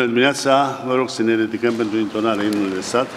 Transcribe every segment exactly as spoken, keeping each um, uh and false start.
dimineața! Vă rog să ne ridicăm pentru intonarea imnului de stat.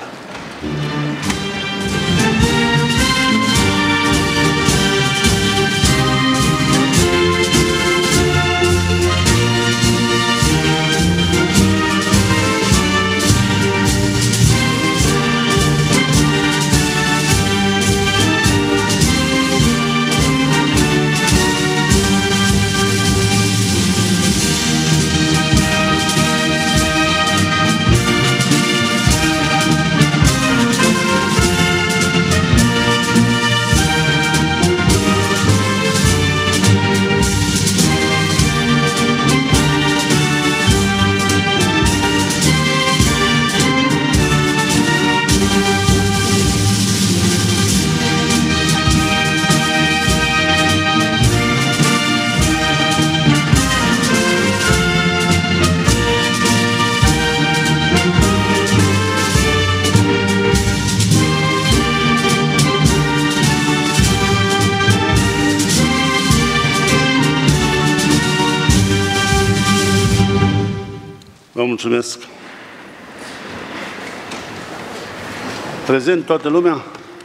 Vă mulțumesc. Prezent toată lumea?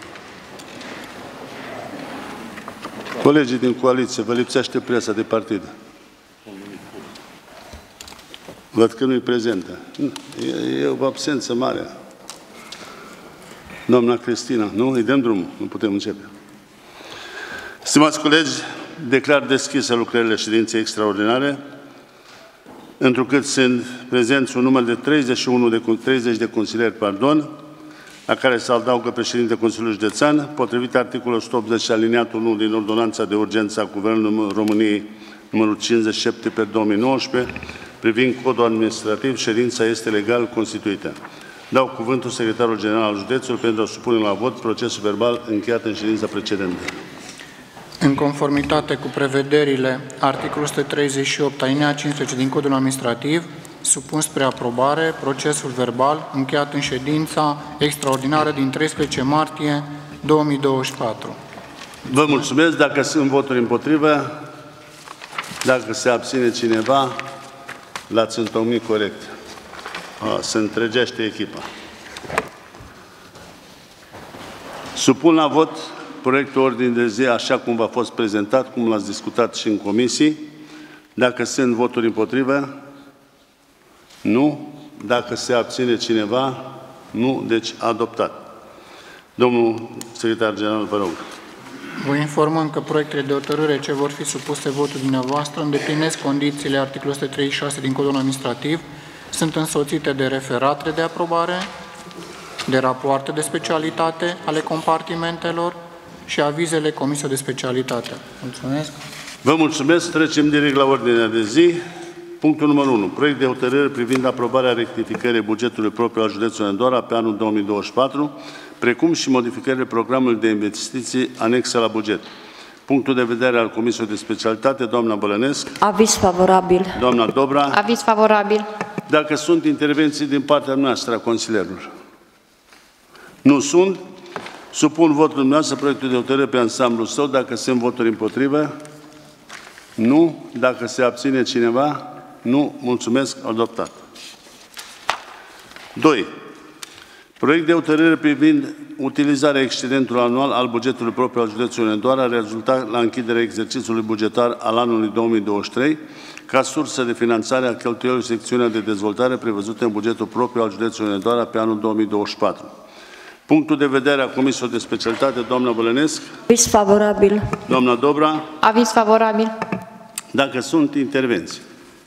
Colegii din coaliție, vă lipsește presa de partid. Văd că nu-i prezentă. E, e o absență mare. Doamna Cristina, nu? Îi dăm drumul, nu putem începe. Stimați colegi, declar deschise lucrările ședinței extraordinare, întrucât sunt prezenți un număr de treizeci și unu de, treizeci de consilieri, pardon, la care se adaugă președintele Consiliului Județean, potrivit articolul o sută optzeci aliniatul unu din Ordonanța de Urgență a Guvernului României numărul cincizeci și șapte pe două mii nouăsprezece, privind codul administrativ, ședința este legal constituită. Dau cuvântul secretarul general al județului pentru a supune la vot procesul verbal încheiat în ședința precedentă. În conformitate cu prevederile articolul o sută treizeci și opt alinea cincisprezece din Codul Administrativ, supun spre aprobare procesul verbal încheiat în ședința extraordinară din treisprezece martie două mii douăzeci și patru. Vă mulțumesc. Dacă sunt voturi împotrivă, dacă se abține cineva, l-ați întocmit corect. A, se întregește echipa. Supun la vot proiectul ordinii de zi așa cum v-a fost prezentat, cum l-ați discutat și în comisii. Dacă sunt voturi împotrivă, nu. Dacă se abține cineva, nu. Deci adoptat. Domnul secretar general, vă rog. Vă informăm că proiectele de hotărâre ce vor fi supuse votul dumneavoastră îndeplinesc condițiile articolul o sută treizeci și șase din Codul Administrativ, sunt însoțite de referate de aprobare, de rapoarte de specialitate ale compartimentelor și avizele Comisiei de Specialitate. Mulțumesc. Vă mulțumesc. Trecem direct la ordinea de zi. Punctul numărul unu. Proiect de hotărâre privind aprobarea rectificării bugetului propriu al județului Hunedoara pe anul două mii douăzeci și patru, precum și modificările programului de investiții anexe la buget. Punctul de vedere al Comisiei de Specialitate, doamna Bălănescu. Aviz favorabil. Doamna Dobra. Aviz favorabil. Dacă sunt intervenții din partea noastră a consilierilor. Nu sunt. Supun votul dumneavoastră proiectul de hotărâre pe ansamblu său. Dacă sunt voturi împotrivă, nu. Dacă se abține cineva, nu. Mulțumesc. Adoptat. doi. Proiect de hotărâre privind utilizarea excedentului anual al bugetului propriu al județului Hunedoara rezultat la închiderea exercițiului bugetar al anului două mii douăzeci și trei ca sursă de finanțare a cheltuielor secțiunea de dezvoltare prevăzute în bugetul propriu al județului Hunedoara pe anul două mii douăzeci și patru. Punctul de vedere a Comisiei de Specialitate, doamna Bălănescu. Aviz favorabil. Doamna Dobra. Aviz favorabil. Dacă sunt intervenții.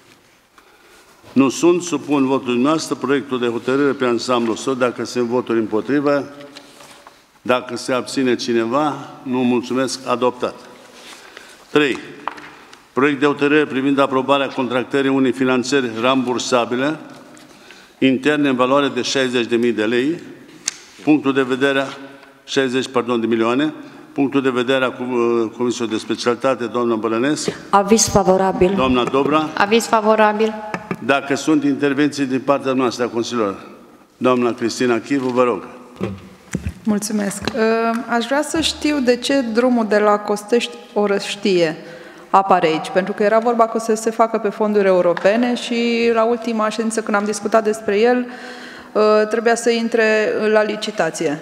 Nu sunt, supun votul dumneavoastră, proiectul de hotărâre pe ansamblu său, dacă sunt voturi împotrivă, dacă se abține cineva, nu. Mulțumesc, adoptat. trei. Proiect de hotărâre privind aprobarea contractării unei finanțări rambursabile interne în valoare de șaizeci de mii de lei, punctul de vedere, șaizeci, pardon, de milioane, punctul de vedere a Comisiei de Specialitate, doamna Bălănescu. Aviz favorabil. Doamna Dobra. Aviz favorabil. Dacă sunt intervenții din partea noastră a Consiliilor, doamna Cristina Chivu, vă rog. Mulțumesc. Aș vrea să știu de ce drumul de la Costești Orăștie apare aici, pentru că era vorba că o să se facă pe fonduri europene și la ultima ședință când am discutat despre el, trebuia să intre la licitație.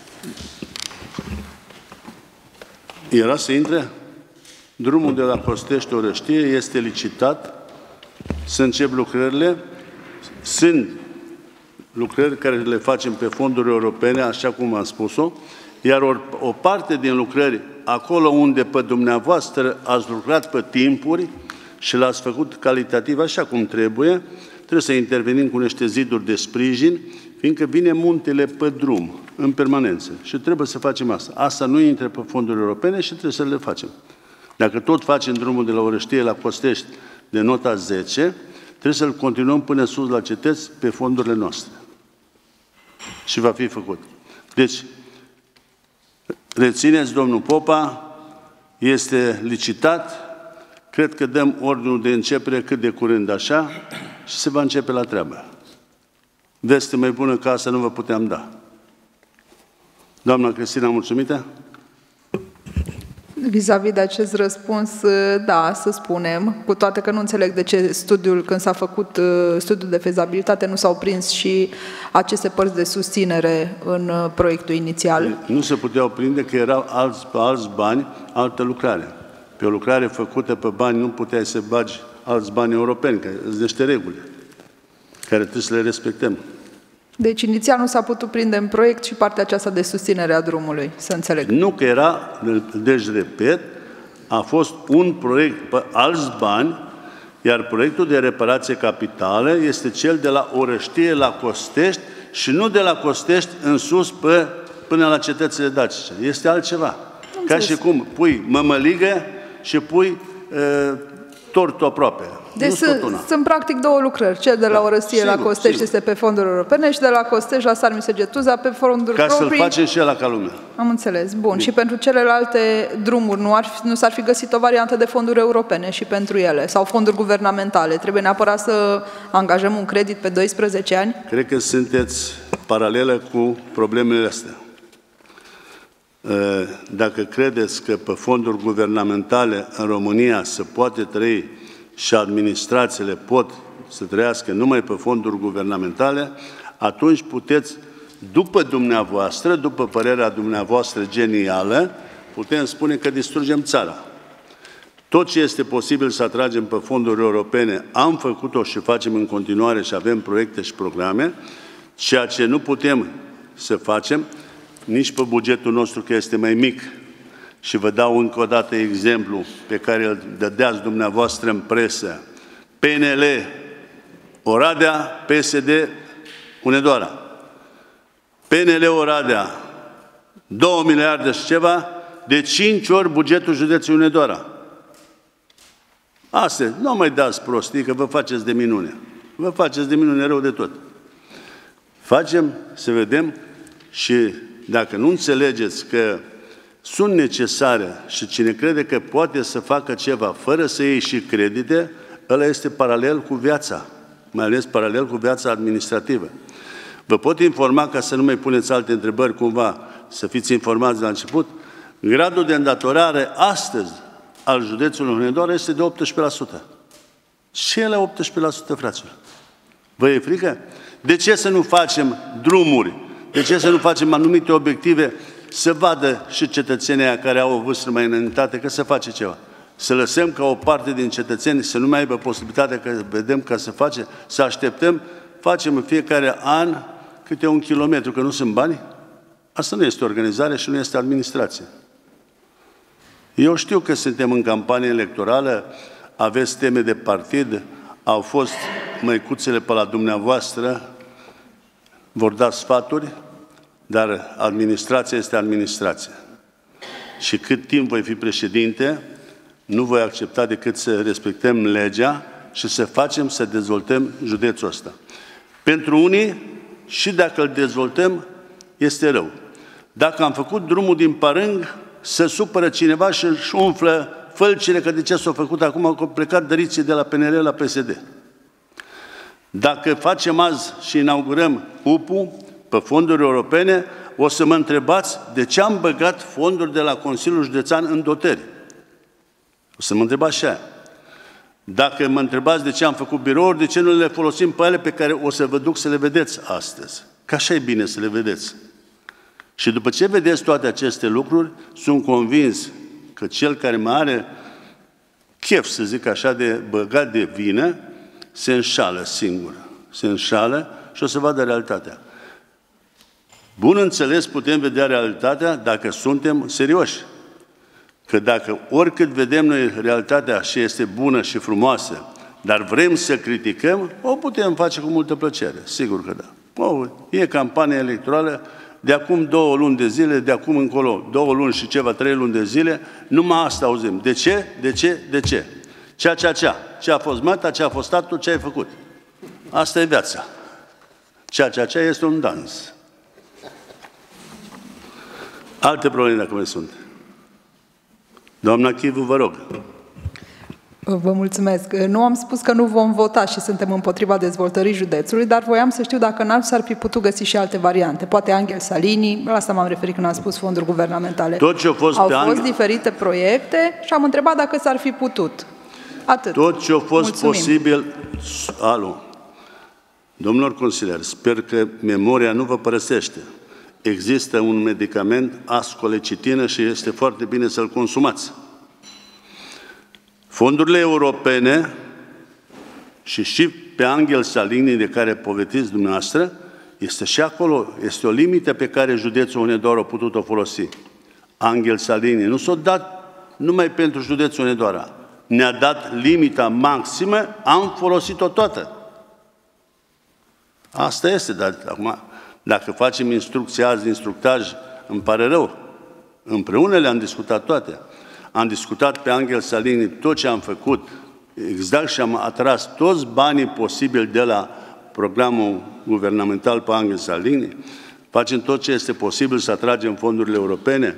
Era să intre? Drumul de la Costești-Orăștie este licitat, să încep lucrările. Sunt lucrări care le facem pe fonduri europene, așa cum am spus-o, iar o, o parte din lucrări, acolo unde pe dumneavoastră ați lucrat pe timpuri și l-ați făcut calitativ așa cum trebuie, trebuie să intervenim cu niște ziduri de sprijin, fiindcă vine muntele pe drum, în permanență. Și trebuie să facem asta. Asta nu intră pe fonduri europene și trebuie să le facem. Dacă tot facem drumul de la Orăștie la Costești de nota zece, trebuie să-l continuăm până sus la cetăți pe fondurile noastre. Și va fi făcut. Deci, rețineți, domnul Popa, este licitat, cred că dăm ordinul de începere cât de curând așa și se va începe la treabă. Veste mai bună ca asta nu vă puteam da. Doamna Cristina, mulțumită? Vis-a-vis de acest răspuns, da, să spunem, cu toate că nu înțeleg de ce studiul, când s-a făcut studiul de fezabilitate, nu s-au prins și aceste părți de susținere în proiectul inițial. Nu se puteau prinde că erau alți, pe alți bani, altă lucrare. Pe o lucrare făcută pe bani nu puteai să bagi alți bani europeni, că sunt niște reguli care trebuie să le respectăm. Deci, inițial nu s-a putut prinde în proiect și partea aceasta de susținere a drumului, să înțeleg. Nu că era, deci repet, a fost un proiect pe alți bani, iar proiectul de reparație capitală este cel de la Orăștie la Costești și nu de la Costești în sus pe, până la cetățile dacice. Este altceva. Ca și cum pui mămăligă și pui uh, tortul aproape. Deci sunt, sunt practic două lucrări. Cel de la Orăștie da, la Costești sigur. Este pe fonduri europene și de la Costești la Sarmisegetuza pe fonduri ca proprii. Ca să-l facem și el ca lumea. Am înțeles. Bun. Bine. Și pentru celelalte drumuri nu, ar fi, nu s-ar fi găsit o variantă de fonduri europene și pentru ele? Sau fonduri guvernamentale? Trebuie neapărat să angajăm un credit pe doisprezece ani? Cred că sunteți paralelă cu problemele astea. Dacă credeți că pe fonduri guvernamentale în România se poate trăi și administrațiile pot să trăiască numai pe fonduri guvernamentale, atunci puteți, după dumneavoastră, după părerea dumneavoastră genială, putem spune că distrugem țara. Tot ce este posibil să atragem pe fonduri europene, am făcut-o și facem în continuare și avem proiecte și programe, ceea ce nu putem să facem, nici pe bugetul nostru, că este mai mic. Și vă dau încă o dată exemplu pe care îl dădeați dumneavoastră în presă. P N L, Oradea, P S D, Hunedoara. P N L Oradea, două miliarde și ceva, de cinci ori bugetul județului Hunedoara. Asta, nu mai dați prostii, că vă faceți de minune. Vă faceți de minune rău de tot. Facem să vedem și dacă nu înțelegeți că sunt necesare și cine crede că poate să facă ceva fără să iei și credite, ăla este paralel cu viața, mai ales paralel cu viața administrativă. Vă pot informa, ca să nu mai puneți alte întrebări cumva, să fiți informați de la început, gradul de îndatorare astăzi al județului Hunedoara este de optsprezece la sută. Ce e la optsprezece la sută, fraților? Vă e frică? De ce să nu facem drumuri? De ce să nu facem anumite obiective să vadă și cetățenii aia care au o vârstă mai înaintată că se face ceva? Să lăsăm ca o parte din cetățeni să nu mai aibă posibilitatea că vedem ca să face, să așteptăm, facem în fiecare an câte un kilometru, că nu sunt bani? Asta nu este organizare și nu este administrație. Eu știu că suntem în campanie electorală, aveți teme de partid, au fost măicuțele pe la dumneavoastră, vor da sfaturi, dar administrația este administrație. Și cât timp voi fi președinte, nu voi accepta decât să respectăm legea și să facem, să dezvoltăm județul ăsta. Pentru unii, și dacă îl dezvoltăm, este rău. Dacă am făcut drumul din Părâng, să supără cineva și își umflă fălcile că de ce s-au făcut acum, că au plecat dăriții de la P N L la P S D. Dacă facem azi și inaugurăm U P U pe fonduri europene, o să mă întrebați de ce am băgat fonduri de la Consiliul Județean în dotări. O să mă întrebați și aia. Dacă mă întrebați de ce am făcut birouri, de ce nu le folosim pe ale pe care o să vă duc să le vedeți astăzi? Că așa e bine să le vedeți. Și după ce vedeți toate aceste lucruri, sunt convins că cel care mai are chef, să zic așa, de băgat de vină, se înșală singur. Se înșală și o să vadă realitatea. Bun înțeles, putem vedea realitatea dacă suntem serioși. Că dacă oricât vedem noi realitatea și este bună și frumoasă, dar vrem să criticăm, o putem face cu multă plăcere. Sigur că da. O, e campanie electorală, de acum două luni de zile, de acum încolo, două luni și ceva, trei luni de zile, numai asta auzim. De ce? De ce? De ce? Cea, cea, cea. Ce a fost mata, ce a fost statul, ce ai făcut? Asta e viața. Cea, cea, cea este un dans. Alte probleme dacă mai sunt. Doamna Chivu, vă rog. Vă mulțumesc. Nu am spus că nu vom vota și suntem împotriva dezvoltării județului, dar voiam să știu dacă n-ar s-ar fi putut găsi și alte variante. Poate Angel Salini, la asta m-am referit când am spus fonduri guvernamentale. Tot ce a fost Au pe fost Angel... diferite proiecte și am întrebat dacă s-ar fi putut. Atât. Tot ce a fost Mulțumim. posibil... Alo. Domnilor consilieri, sper că memoria nu vă părăsește. Există un medicament, ascolecitină, și este foarte bine să-l consumați. Fondurile europene și și pe Angel Salini, de care povestiți dumneavoastră, este și acolo, este o limită pe care județul Hunedoara a putut-o folosi. Angel Salini nu s-a dat numai pentru județul Hunedoara. Ne-a dat limita maximă, am folosit-o toată. Asta este, dar acum, dacă facem instrucții azi, instructaj, îmi pare rău. Împreună le-am discutat toate. Am discutat pe Angel Salini tot ce am făcut, exact, și am atras toți banii posibili de la programul guvernamental pe Angel Salini. Facem tot ce este posibil să atragem fondurile europene.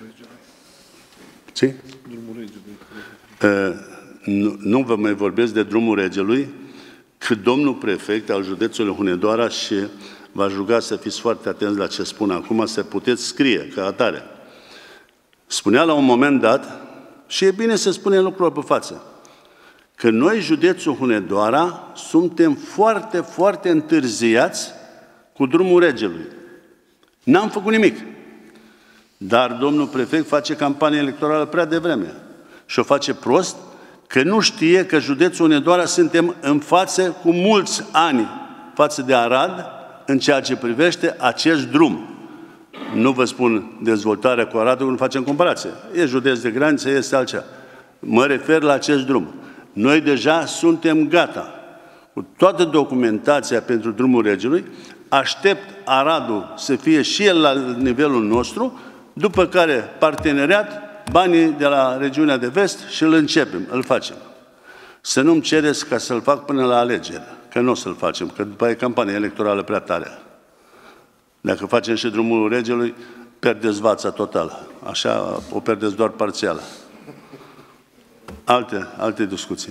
Ce? Uh, nu, nu vă mai vorbesc de Drumul Regelui, cât domnul prefect al județului Hunedoara, și v-aș ruga să fiți foarte atenți la ce spun acum, să puteți scrie ca atare. Spunea la un moment dat, și e bine să spunem lucrurile pe față, că noi, județul Hunedoara, suntem foarte, foarte întârziați cu Drumul Regelui. N-am făcut nimic. Dar domnul prefect face campanie electorală prea devreme. Și o face prost, că nu știe că județul Hunedoara suntem în față cu mulți ani față de Arad în ceea ce privește acest drum. Nu vă spun dezvoltarea cu Aradul, nu facem comparație. E județ de graniță, este altceva. Mă refer la acest drum. Noi deja suntem gata cu toată documentația pentru Drumul Regelui. Aștept Aradul să fie și el la nivelul nostru, după care parteneriat, banii de la regiunea de vest și îl începem, îl facem. Să nu-mi cereți ca să-l fac până la alegeri, că nu o să-l facem, că după aia e campanie electorală prea tare. Dacă facem și Drumul Regelui, pierdeți vața totală. Așa o pierdeți doar parțială. Alte, alte discuții.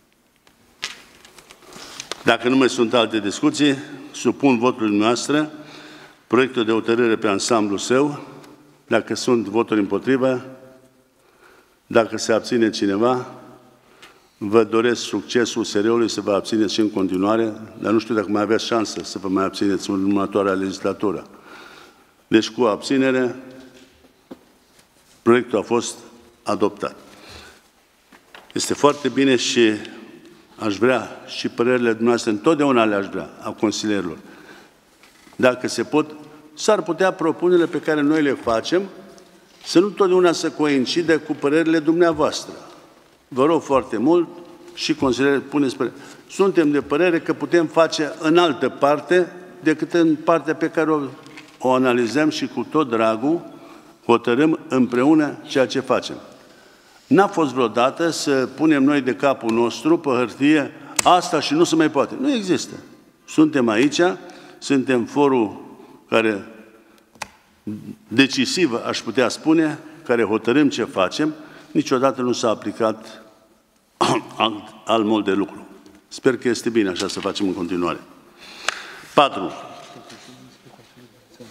Dacă nu mai sunt alte discuții, supun votul noastră, proiectul de hotărâre pe ansamblu său. Dacă sunt voturi împotrivă, dacă se abține cineva, vă doresc succesul U S R-ului să vă abțineți și în continuare, dar nu știu dacă mai aveți șansă să vă mai abțineți în următoarea legislatură. Deci, cu abținere, proiectul a fost adoptat. Este foarte bine și aș vrea și părerile dumneavoastră, întotdeauna le-aș vrea, a consilierilor. Dacă se pot, s-ar putea propunerile pe care noi le facem să nu totdeauna să coincide cu părerile dumneavoastră. Vă rog foarte mult și consilierii, puneți părere. Suntem de părere că putem face în altă parte decât în partea pe care o, o analizăm și cu tot dragul hotărâm împreună ceea ce facem. N-a fost vreodată să punem noi de capul nostru pe hârtie asta și nu se mai poate. Nu există. Suntem aici, suntem forul care decisiv, aș putea spune, care hotărâm ce facem. Niciodată nu s-a aplicat alt, alt mod de lucru. Sper că este bine așa să facem în continuare. patru.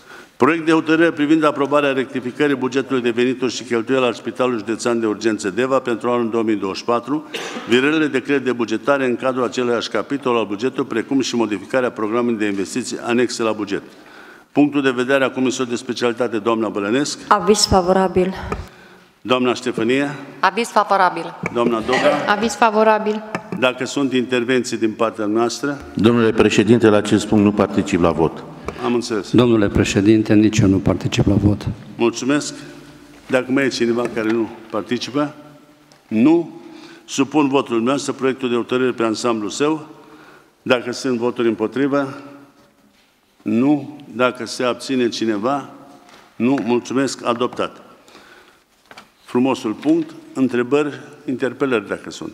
Proiect de hotărâre privind aprobarea rectificării bugetului de venituri și cheltuieli al Spitalului Județean de Urgență Deva pentru anul două mii douăzeci și patru, virările de credite bugetare în cadrul aceluiași capitol al bugetului, precum și modificarea programului de investiții anexe la buget. Punctul de vedere a Comisiei de Specialitate, doamna Bălănesc. Aviz favorabil. Doamna Ștefănie. Aviz favorabil. Doamna Dobra. Aviz favorabil. Dacă sunt intervenții din partea noastră. Domnule președinte, la acest punct nu particip la vot. Am înțeles. Domnule președinte, nici eu nu particip la vot. Mulțumesc. Dacă mai e cineva care nu participă, nu, supun votul dumneavoastră proiectul de hotărâre pe ansamblu său. Dacă sunt voturi împotrivă, nu. Dacă se abține cineva, nu. Mulțumesc. Adoptat. Frumosul punct. Întrebări, interpelări dacă sunt.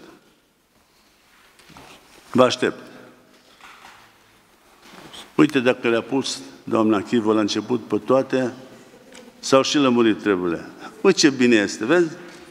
Vă aștept. Uite, dacă le-a pus doamna Chivu la început pe toate, s-au și lămurit treburile. Uite ce bine este, vezi?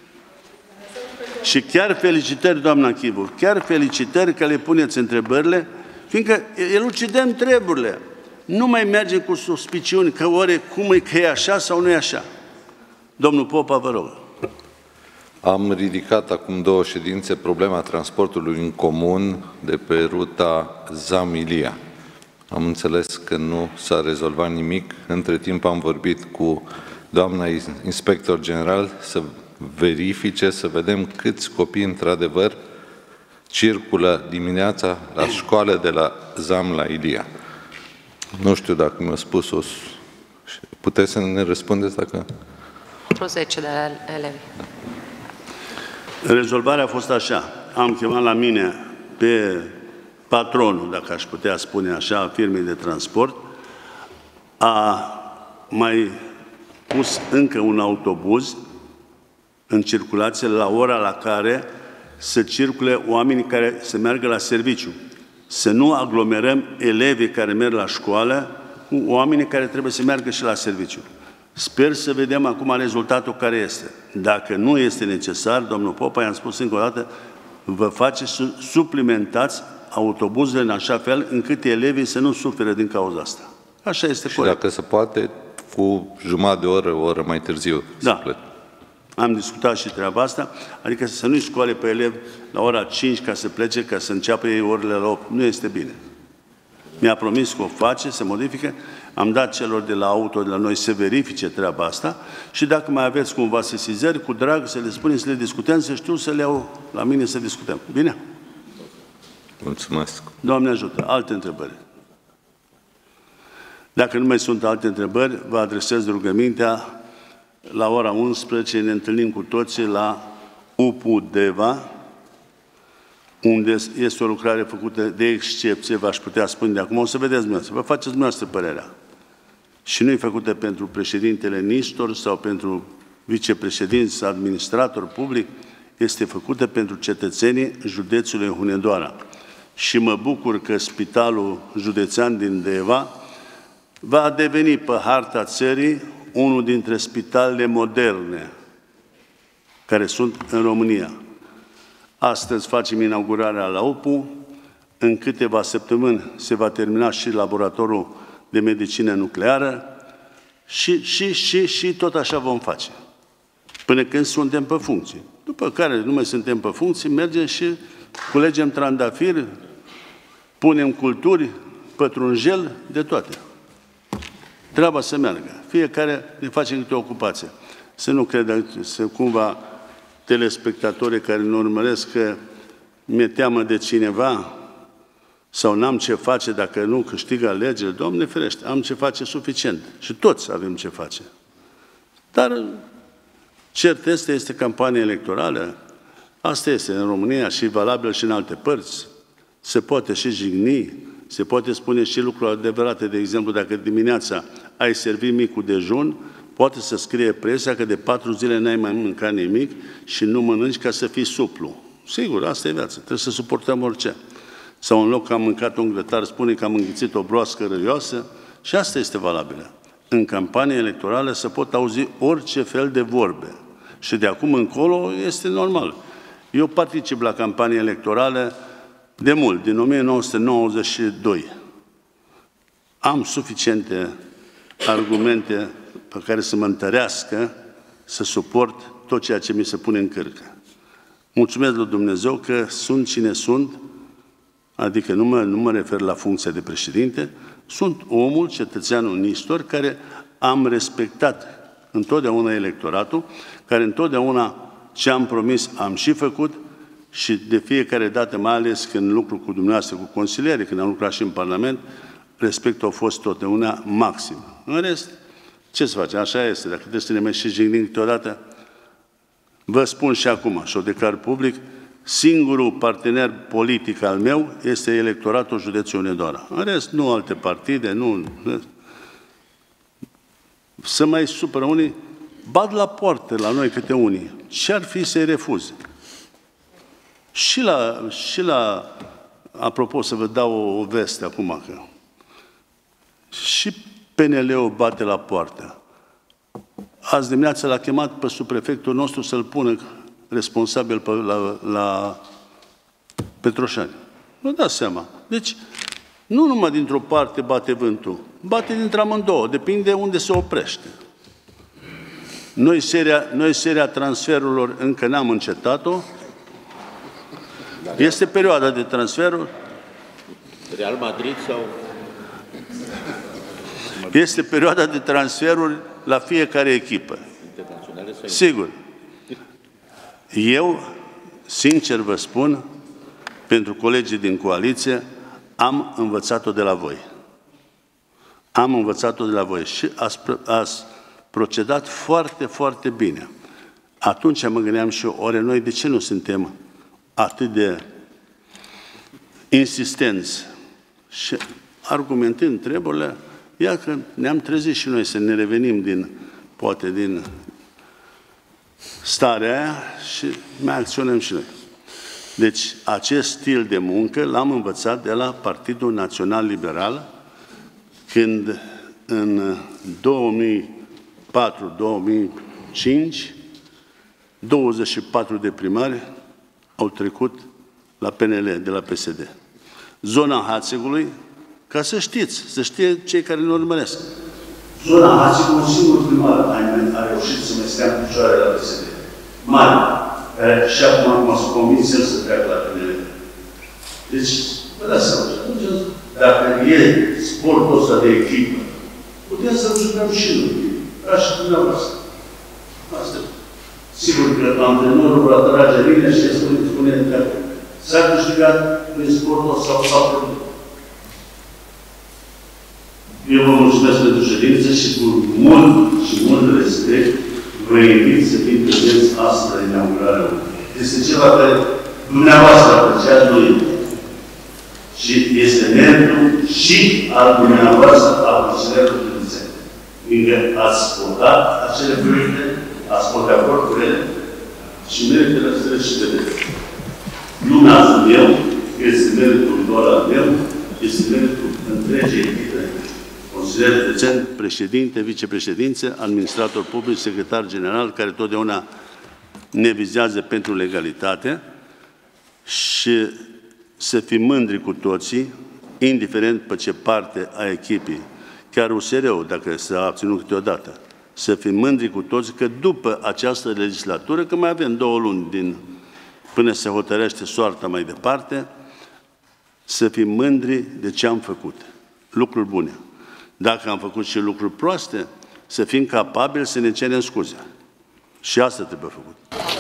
Și chiar felicitări, doamna Chivu, chiar felicitări că le puneți întrebările, fiindcă elucidăm treburile. Nu mai mergem cu suspiciuni că ori cum e, că e așa sau nu e așa. Domnul Popa, vă rog. Am ridicat acum două ședințe problema transportului în comun de pe ruta Zam-Ilia. Am înțeles că nu s-a rezolvat nimic. Între timp am vorbit cu doamna inspector general să verifice, să vedem câți copii într-adevăr circulă dimineața la școală de la Zam la Ilia. Nu știu dacă mi-a spus o... Puteți să ne răspundeți dacă... Pentru zece de elevi. Rezolvarea a fost așa. Am chemat la mine pe patronul, dacă aș putea spune așa, a firmei de transport, a mai pus încă un autobuz în circulație la ora la care să circule oamenii care să meargă la serviciu. Să nu aglomerăm elevii care merg la școală cu oamenii care trebuie să meargă și la serviciu. Sper să vedem acum rezultatul care este. Dacă nu este necesar, domnul Popa, i-am spus încă o dată, vă faceți să suplimentați autobuzele în așa fel încât elevii să nu suferă din cauza asta. Așa este și corect. Dacă se poate, cu jumătate de oră, o oră mai târziu. Da. Am discutat și treaba asta, adică să nu-i scoale pe elevi la ora cinci ca să plece, ca să înceapă ei orele la opt. Nu este bine. Mi-a promis că o face, se modifică. Am dat celor de la auto de la noi să verifice treaba asta și dacă mai aveți cumva sesizări, cu drag să le spunem, să le discutăm, să știu să le iau la mine să discutăm. Bine? Mulțumesc. Doamne ajută. Alte întrebări? Dacă nu mai sunt alte întrebări, vă adresez rugămintea. La ora unsprezece ne întâlnim cu toții la U P U Deva, unde este o lucrare făcută de excepție, v-aș putea spune de acum. O să vedeți dumneavoastră. Vă faceți dumneavoastră părerea. Și nu e făcută pentru președintele Nistor sau pentru vicepreședinți, administrator public, este făcută pentru cetățenii județului Hunedoara. Și mă bucur că Spitalul Județean din Deva va deveni pe harta țării unul dintre spitalele moderne care sunt în România. Astăzi facem inaugurarea la U P U, în câteva săptămâni se va termina și laboratorul de medicină nucleară și, și, și, și tot așa vom face. Până când suntem pe funcție. După care nu mai suntem pe funcție, mergem și culegem trandafiri, punem culturi, pătrunjel, de toate. Treaba să meargă. Fiecare ne face câte o ocupație. Să nu credă, să cumva telespectatorii care ne urmăresc că mi-e teamă de cineva sau n-am ce face dacă nu câștigă alegerile. Doamne ferește, am ce face suficient. Și toți avem ce face. Dar cert este, este campanie electorală. Asta este în România și valabil și în alte părți. Se poate și jigni, se poate spune și lucruri adevărate. De exemplu, dacă dimineața ai servit micul dejun, poate să scrie presa că de patru zile n-ai mai mâncat nimic și nu mănânci ca să fii suplu. Sigur, asta e viața. Trebuie să suportăm orice. Sau în loc că am mâncat un grătar, spune că am înghițit o broască răioasă și asta este valabilă. În campanie electorală se pot auzi orice fel de vorbe. Și de acum încolo este normal. Eu particip la campanie electorală de mult, din o mie nouă sute nouăzeci și doi. Am suficiente argumente pe care să mă întărească să suport tot ceea ce mi se pune în cârcă. Mulțumesc lui Dumnezeu că sunt cine sunt, adică nu mă, nu mă refer la funcția de președinte, sunt omul, cetățeanul Nistor, care am respectat întotdeauna electoratul, care întotdeauna ce am promis am și făcut și de fiecare dată, mai ales când lucru cu dumneavoastră, cu consiliere, când am lucrat și în Parlament, respectul a fost totdeauna maxim. În rest, ce să face? Așa este. Dacă trebuie să ne mai și jignim câteodată, vă spun și acum, și o declar public, singurul partener politic al meu este electoratul județului Hunedoara. În rest, nu alte partide, nu... Să mai supără unii, bat la poartă la noi câte unii. Ce-ar fi să-i refuze? Și la, și la... Apropo, să vă dau o, o veste acum, că... Și P N L-ul bate la poartă. Azi dimineața l-a chemat pe subprefectul nostru să-l pună responsabil pe, la, la Petroșani. Vă dați seama. Deci, nu numai dintr-o parte bate vântul, bate dintre amândouă, depinde unde se oprește. Noi seria, noi seria transferurilor încă n-am încetat-o. Este perioada de transferuri. Real Madrid sau... Este perioada de transferuri la fiecare echipă. Sigur. Eu, sincer vă spun, pentru colegii din coaliție, am învățat-o de la voi. Am învățat-o de la voi și ați, ați procedat foarte, foarte bine. Atunci mă gândeam și eu, ori noi de ce nu suntem atât de insistenți și argumentând treburile, ia că ne-am trezit și noi să ne revenim din, poate din starea aia și mai acționăm și noi. Deci, acest stil de muncă l-am învățat de la Partidul Național Liberal, când în două mii patru două mii cinci, douăzeci și patru de primari au trecut la P N L, de la P S D. Zona Hațegului, ca să știți, să știe cei care ne urmăresc. Zona Hațegului, un singur primar a reușit să mai stea în picioare la P S D. Mare, care și acum acum s-a convins el să treacă la P N L. Deci, vă dați seama, dacă e sportul ăsta de echipă, putem să-l jucăm și noi, ca și dumneavoastră. Asta. Sigur că antrenorul va trage bine și spune, spune că s-a câștigat prin sportul sau s-a pierdut. Eu vă mulțumesc pentru ședință și cu mult și mult respect vă invit să fiți prezenți astăzi la inaugurarea. Este ceva care dumneavoastră apreciați noi. Și este meritul și al dumneavoastră al funcționarilor județeni. Fiindcă ați votat acele proiecte, ați fost de acord cu ele și merită să le și vedeți. Nu nasul meu, este meritul doar al meu, este meritul întregii echipe. Consilier județean, președinte, vicepreședințe, administrator public, secretar general, care totdeauna ne vizează pentru legalitate și să fim mândri cu toții, indiferent pe ce parte a echipii, chiar U S R-ul, dacă s-a abținut câteodată, să fim mândri cu toții că după această legislatură, că mai avem două luni din, până se hotărește soarta mai departe, să fim mândri de ce am făcut. Lucruri bune. Dacă am făcut și lucruri proaste, să fim capabili să ne cerem scuze. Și asta trebuie făcut.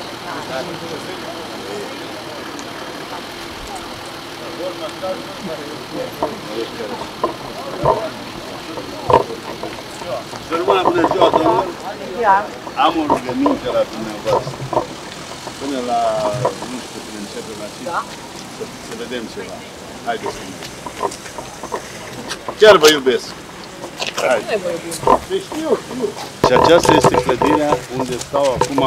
Sărmâna, bună ziua, domnule! Am o rugăminte la dumneavoastră. Până la, nu știu, când începem la cinci, da? să, să vedem ceva. Haideți să mergem. Chiar vă iubesc! Hai. Deci știu, știu. Și aceasta este clădirea unde stau acum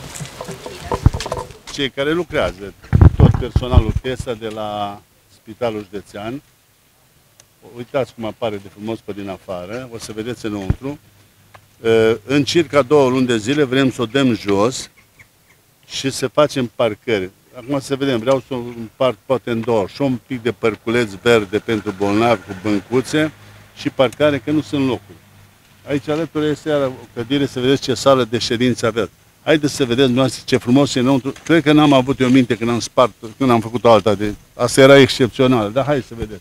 cei care lucrează, tot personalul T E S A de la Spitalul Județean. Uitați cum apare de frumos pe din afară, o să vedeți înăuntru. În circa două luni de zile vrem să o dăm jos și să facem parcări. Acum să vedem, vreau să împart poate în două, și un pic de părculeț verde pentru bolnavi cu băncuțe și parcare, că nu sunt locuri. Aici alături este iară o clădire, să vedeți ce sală de ședință aveți. Haideți să vedeți dumneavoastră ce frumos e înăuntru. Cred că n-am avut eu minte când am spart, când am făcut alta. De... Asta era excepțional, dar hai să vedeți.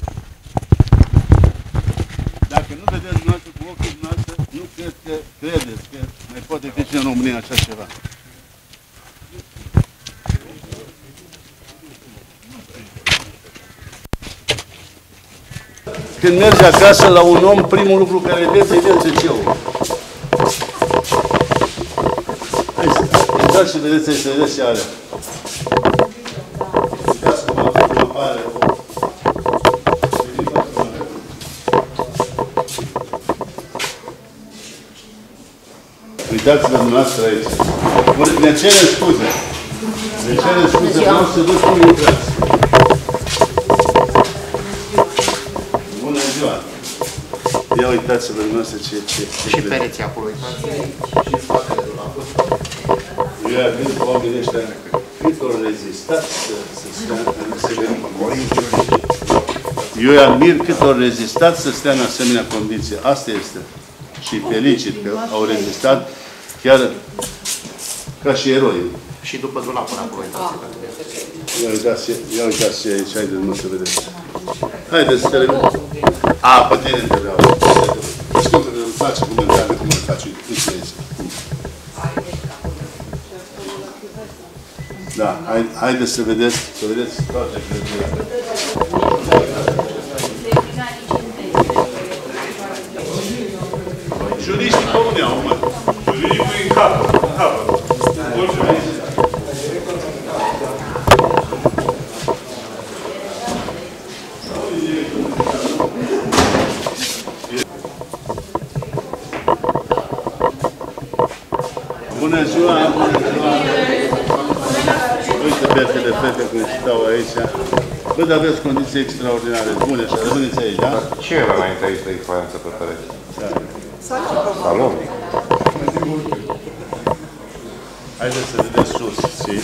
Dacă nu vedeți dumneavoastră cu ochii dumneavoastră, nu cred că credeți că mai poate fi în România așa ceva. Când mergi acasă la un om, primul lucru care vezi e viața ce eu. Hai să intrați și vedeți, să vedeți ce are. Uitați cum apare. Uitați-vă dumneavoastră aici. Ne cerem scuze. Ne cerem scuze, vreau să văd cum intrați. Bună ziua! Ia uitați-vă dumneavoastră ce... ce și pereții acolo, uitați. Și în spatele de la văd. Eu i-am gândit oamenii ăștia cât au rezistat să, să stea în asemenea condiții. Eu îi admir cât au rezistat să stea în asemenea condiții. Asta este. Și felicit că au rezistat chiar ca și eroi. Și după dulapul acolo, uitați. Ia uitați, ia uitați ce aici, haideți mă să vedeți. Haideți să le... A, pe tine te vreau. Știu că îmi face comentarii cum îl faci. Uite aici. Da, haideți să vedeți, să vedeți toate clădirile. Juriștii comune au, mă. Juristul în cap, în cap. Bună ziua, bună ziua! Uite betele fete cum stau aici. Bă, dar aveți condiții extraordinare, bune și rămâneți aici, da? Ce era înainte aici de faianță pe pereți? Salon. Haideți să vedeți sus, și...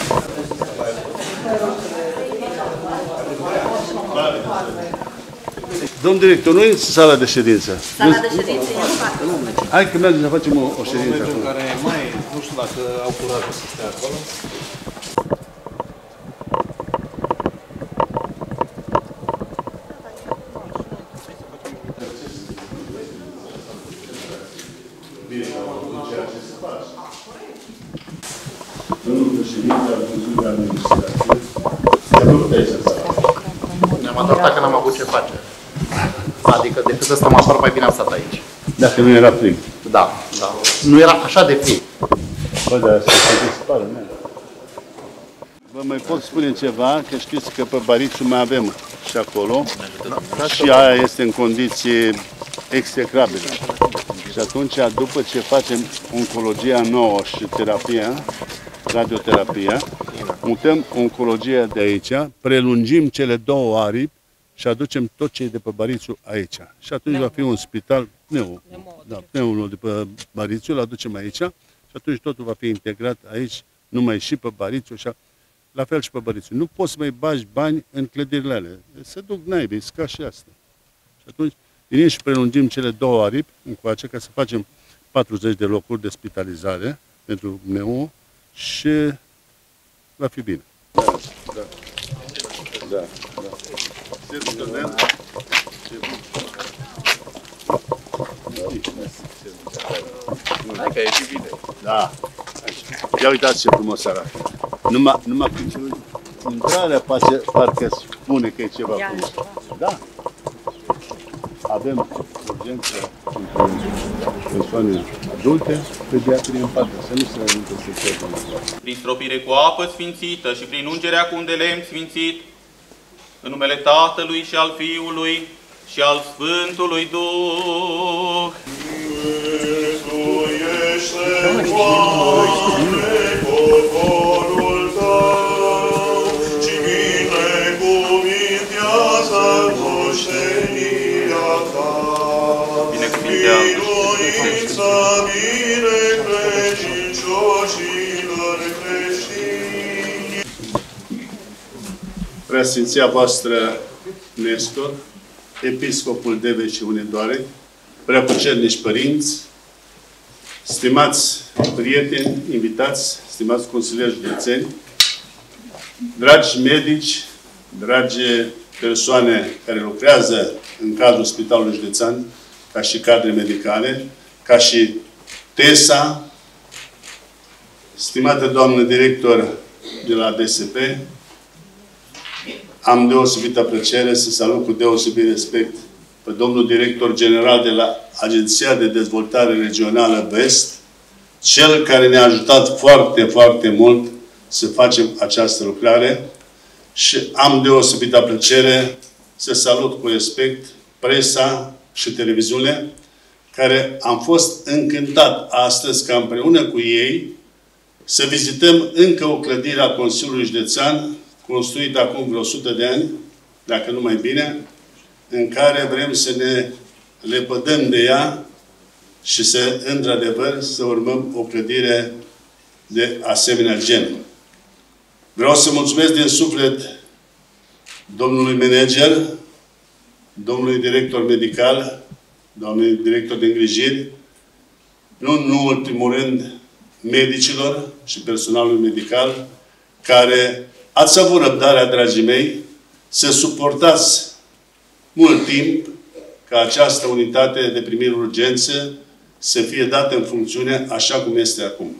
Domn director, nu e sala de ședință. Sala de ședință e în față. Hai că mergem să facem o, o ședință acolo. Care mai, nu știu dacă au curajul să stea acolo. Bine, am ceea ce se face. Domnul președinte al Consiliului de Administrație, se făcut aici în sala. Ne-am adaptat că n-am avut ce face. Adică decât să stăm afară, mai bine am stat aici. Dacă nu era frig. Da, da. Nu era așa de frig. Bă, dar asta se dispară, nu? Vă mai pot spune ceva, că știți că pe Barițu mai avem și acolo. Și aia este în condiții execrabile. Și atunci, după ce facem oncologia nouă și terapia, radioterapia, mutăm oncologia de aici, prelungim cele două aripi și aducem tot ce e de pe Barițu aici. Și atunci va fi un spital, pneu, da, pneul de pe Barițu, îl aducem aici și atunci totul va fi integrat aici, numai și pe Barițu, și la fel și pe Barițu. Nu poți să mai bagi bani în clădirile alea. Se duc naibii, sunt ca și astea. Și atunci venim și prelungim cele două aripi încoace ca să facem patruzeci de locuri de spitalizare pentru pneu și va fi bine. Da, da. Da, da. Hai că e și bine. Da. Ia uitați ce frumos arată. Numai, numai că intrarea parcă spune că e ceva frumos. Da. Avem urgență pentru persoane adulte, pediatrii în parte, să nu se întâmple să se prin stropire cu apă sfințită și prin ungerea cu un de lemn sfințit, în numele Tatălui și al Fiului și al Sfântului Duh. Mântuiește, Doamne, poporul Tău și binecuvintează moștenirea Ta. Binecuvință binecredincioșilor creștini. Preasfinția voastră Nestor, episcopul Devei și Hunedoare, preacucernici părinți, stimați prieteni, invitați, stimați consilieri județeni, dragi medici, dragi persoane care lucrează în cadrul Spitalului Județean, ca și cadre medicale, ca și TESA, stimată doamnă director de la D S P, am deosebită plăcere să salut cu deosebit respect pe domnul director general de la Agenția de Dezvoltare Regională Vest, cel care ne-a ajutat foarte, foarte mult să facem această lucrare, și am deosebită plăcere să salut cu respect presa și televiziunile, care am fost încântat astăzi ca împreună cu ei să vizităm încă o clădire a Consiliului Județean, construită acum vreo o sută de ani, dacă nu mai bine, în care vrem să ne lepădăm de ea și să, într-adevăr, să urmăm o clădire de asemenea gen. Vreau să mulțumesc din suflet domnului manager, domnului director medical, domnului director de îngrijiri, nu în ultimul rând medicilor și personalului medical, care ați avut răbdarea, dragii mei, să suportați mult timp ca această unitate de primiri urgențe să fie dată în funcțiune așa cum este acum.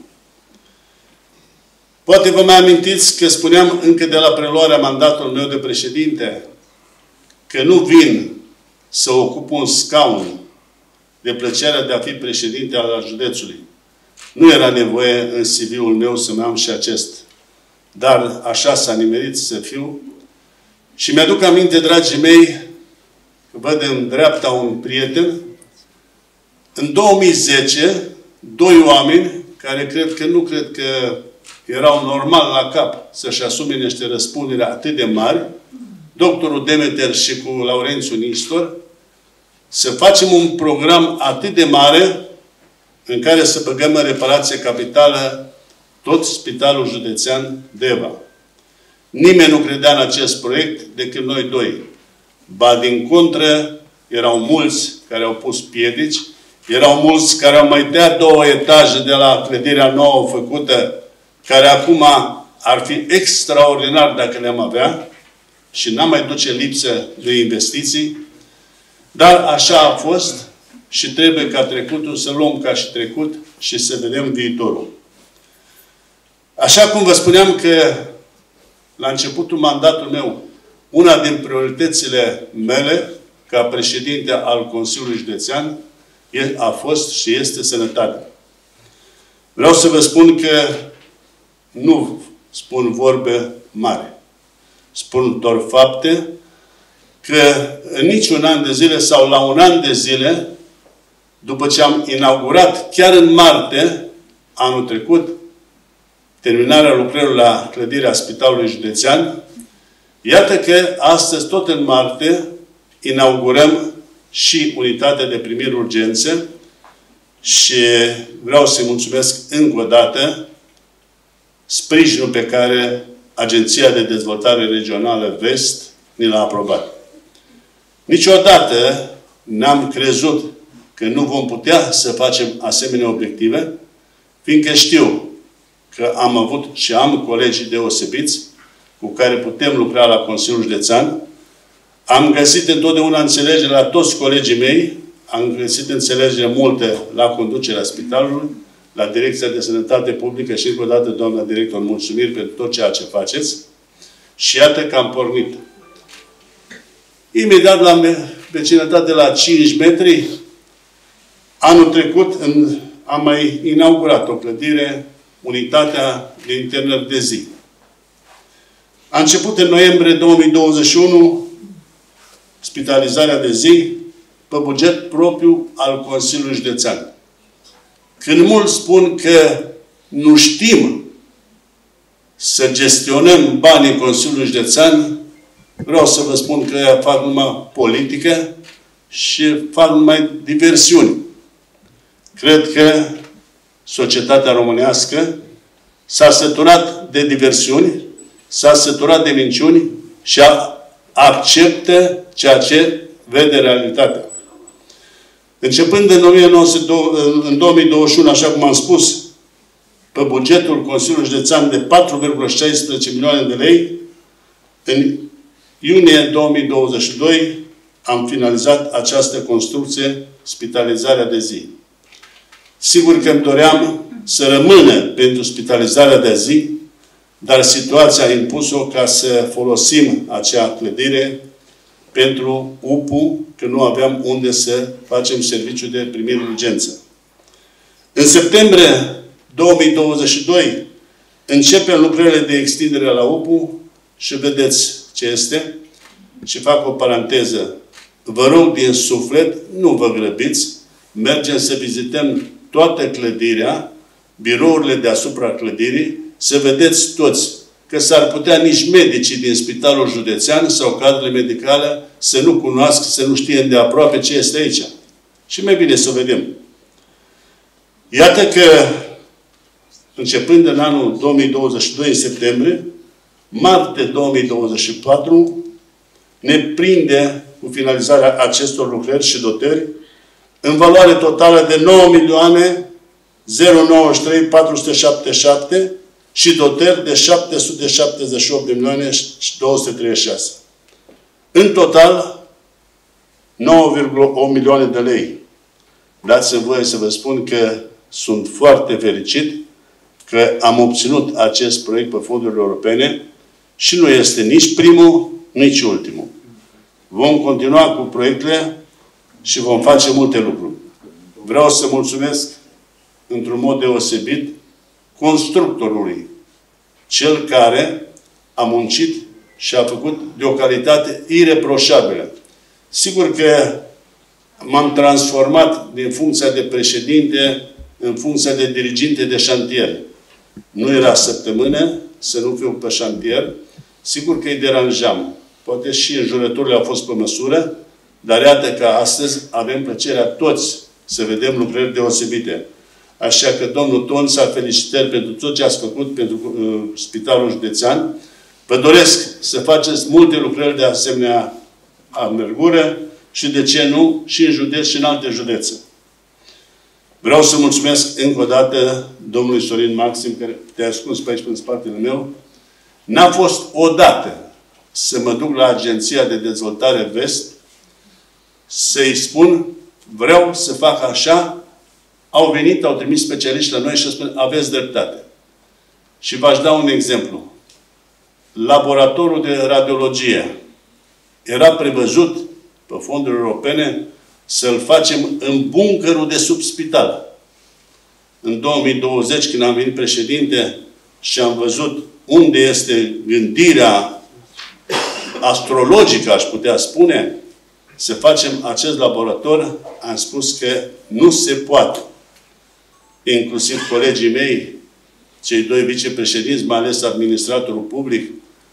Poate vă mai amintiți că spuneam încă de la preluarea mandatului meu de președinte că nu vin să ocup un scaun de plăcerea de a fi președinte al județului. Nu era nevoie în C V-ul meu să mai am și acest. Dar așa s-a nimerit să fiu. Și mi-aduc aminte, dragii mei, că văd în dreapta un prieten. În două mii zece, doi oameni care cred că nu cred că erau normal la cap să-și asume niște răspundere atât de mari, doctorul Demeter și cu Laurențiu Nistor, să facem un program atât de mare în care să băgăm în reparație capitală tot Spitalul Județean Deva. Nimeni nu credea în acest proiect decât noi doi. Ba din contră, erau mulți care au pus piedici, erau mulți care au mai dea două etaje de la clădirea nouă făcută, care acum ar fi extraordinar dacă le-am avea și n-am mai duce lipsă de investiții, dar așa a fost și trebuie ca trecutul să luăm ca și trecut și să vedem viitorul. Așa cum vă spuneam că la începutul mandatului meu, una din prioritățile mele ca președinte al Consiliului Județean a fost și este sănătatea. Vreau să vă spun că nu spun vorbe mari. Spun doar fapte că în niciun an de zile sau la un an de zile, după ce am inaugurat chiar în martie anul trecut terminarea lucrărilor la clădirea Spitalului Județean, iată că astăzi, tot în martie, inaugurăm și unitatea de primiri urgențe și vreau să-i mulțumesc încă o dată sprijinul pe care Agenția de Dezvoltare Regională Vest ni l-a aprobat. Niciodată n-am crezut că nu vom putea să facem asemenea obiective, fiindcă știu că am avut și am colegii deosebiți cu care putem lucra la Consiliul Județean. Am găsit întotdeauna înțelegere la toți colegii mei, am găsit înțelegere multe la conducerea spitalului, la Direcția de Sănătate Publică și încă o dată, doamna director, mulțumiri pentru tot ceea ce faceți. Și iată că am pornit. Imediat la vecinătate la cinci metri, anul trecut în, am mai inaugurat o clădire, unitatea de internări de zi. A început în noiembrie două mii douăzeci și unu spitalizarea de zi pe buget propriu al Consiliului Județean. Când mulți spun că nu știm să gestionăm banii Consiliului Județean, vreau să vă spun că fac numai politică și fac numai diversiuni. Cred că societatea românească s-a săturat de diversiuni, s-a săturat de minciuni și acceptă ceea ce vede realitatea. Începând în, o mie nouă sute doi, în două mii douăzeci și unu, așa cum am spus, pe bugetul Consiliului Județean de patru virgulă șaisprezece milioane de lei, în iunie două mii douăzeci și doi am finalizat această construcție, spitalizarea de zi. Sigur că îmi doream să rămână pentru spitalizarea de zi, dar situația a impus-o ca să folosim acea clădire pentru U P U, că nu aveam unde să facem serviciu de primire urgență. În septembrie două mii douăzeci și doi începem lucrările de extindere la U P U și vedeți ce este. Și fac o paranteză. Vă rog din suflet, nu vă grăbiți, mergem să vizităm toată clădirea, birourile deasupra clădirii, să vedeți toți că s-ar putea nici medicii din Spitalul Județean sau cadrele medicale să nu cunoască, să nu știe îndeaproape ce este aici. Și mai bine să o vedem. Iată că, începând în anul două mii douăzeci și doi, în septembrie, martie două mii douăzeci și patru, ne prinde cu finalizarea acestor lucrări și dotări în valoare totală de nouă milioane nouăzeci și trei mii patru sute șaptezeci și șapte și dotări de șapte sute șaptezeci și opt de milioane și două sute treizeci și șase. În total, nouă virgulă opt milioane de lei. Dați-mi voie să vă spun că sunt foarte fericit că am obținut acest proiect pe fonduri europene și nu este nici primul, nici ultimul. Vom continua cu proiectele și vom face multe lucruri. Vreau să mulțumesc într-un mod deosebit constructorului, cel care a muncit și a făcut de o calitate ireproșabilă. Sigur că m-am transformat din funcția de președinte în funcția de diriginte de șantier. Nu era săptămână să nu fiu pe șantier. Sigur că îi deranjam. Poate și înjurăturile au fost pe măsură, dar iată că astăzi avem plăcerea toți să vedem lucrări deosebite. Așa că, domnul Tonța, felicitări pentru tot ce ați făcut pentru uh, Spitalul Județean. Vă doresc să faceți multe lucrări de asemenea amergură și, de ce nu, și în județ și în alte județe. Vreau să mulțumesc încă o dată domnului Sorin Maxim, care te-a ascuns pe aici, în spatele meu. N-a fost odată să mă duc la Agenția de Dezvoltare Vest să-i spun, vreau să fac așa. Au venit, au trimis specialiști la noi și spun, aveți dreptate. Și v-aș da un exemplu. Laboratorul de radiologie era prevăzut pe fonduri europene să-l facem în bunkerul de sub spital. În două mii douăzeci, când am venit președinte și am văzut unde este gândirea astrologică, aș putea spune, să facem acest laborator, am spus că nu se poate. Inclusiv colegii mei, cei doi vicepreședinți, mai ales administratorul public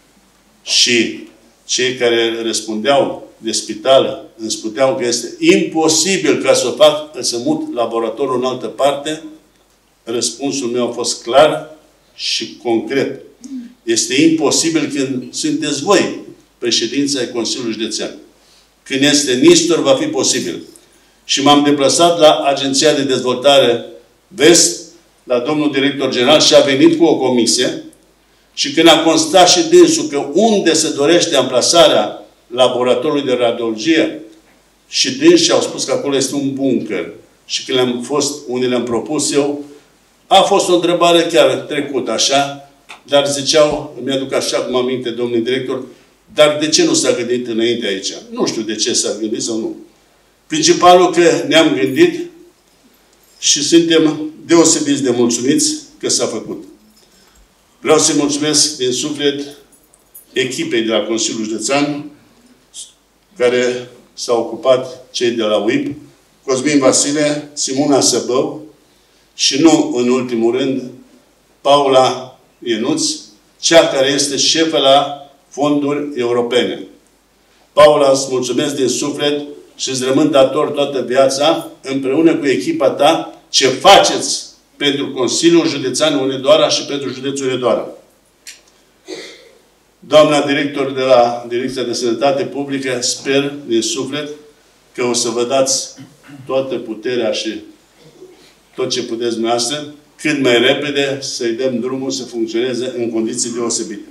și cei care răspundeau de spital, îmi spuneau că este imposibil ca să o fac, să mut laboratorul în altă parte. Răspunsul meu a fost clar și concret. Este imposibil când sunteți voi președința ai Consiliului Județean. Când este Nistor, va fi posibil. Și m-am deplasat la Agenția de Dezvoltare Vest, la domnul director general, și a venit cu o comisie și când a constat și dânsul că unde se dorește amplasarea laboratorului de radiologie și dânsii au spus că acolo este un bunker și când le-am fost, unde le-am propus eu, a fost o întrebare chiar trecută așa, dar ziceau, îmi aduc așa cum aminte domnul director, dar de ce nu s-a gândit înainte aici? Nu știu de ce s-a gândit sau nu. Principalul că ne-am gândit și suntem deosebiți de mulțumiți că s-a făcut. Vreau să-i mulțumesc din suflet echipei de la Consiliul Județean, care s-au ocupat cei de la U I P, Cosmin Vasile, Simona Săbău și nu în ultimul rând Paula Ienuț, cea care este șefă la fonduri europene. Paula, îți mulțumesc din suflet și îți rămân dator toată viața, împreună cu echipa ta, ce faceți pentru Consiliul Județean Hunedoara și pentru județul Hunedoara. Doamna director de la Direcția de Sănătate Publică, sper din suflet că o să vă dați toată puterea și tot ce puteți dumneavoastră, cât mai repede să-i dăm drumul să funcționeze în condiții deosebite.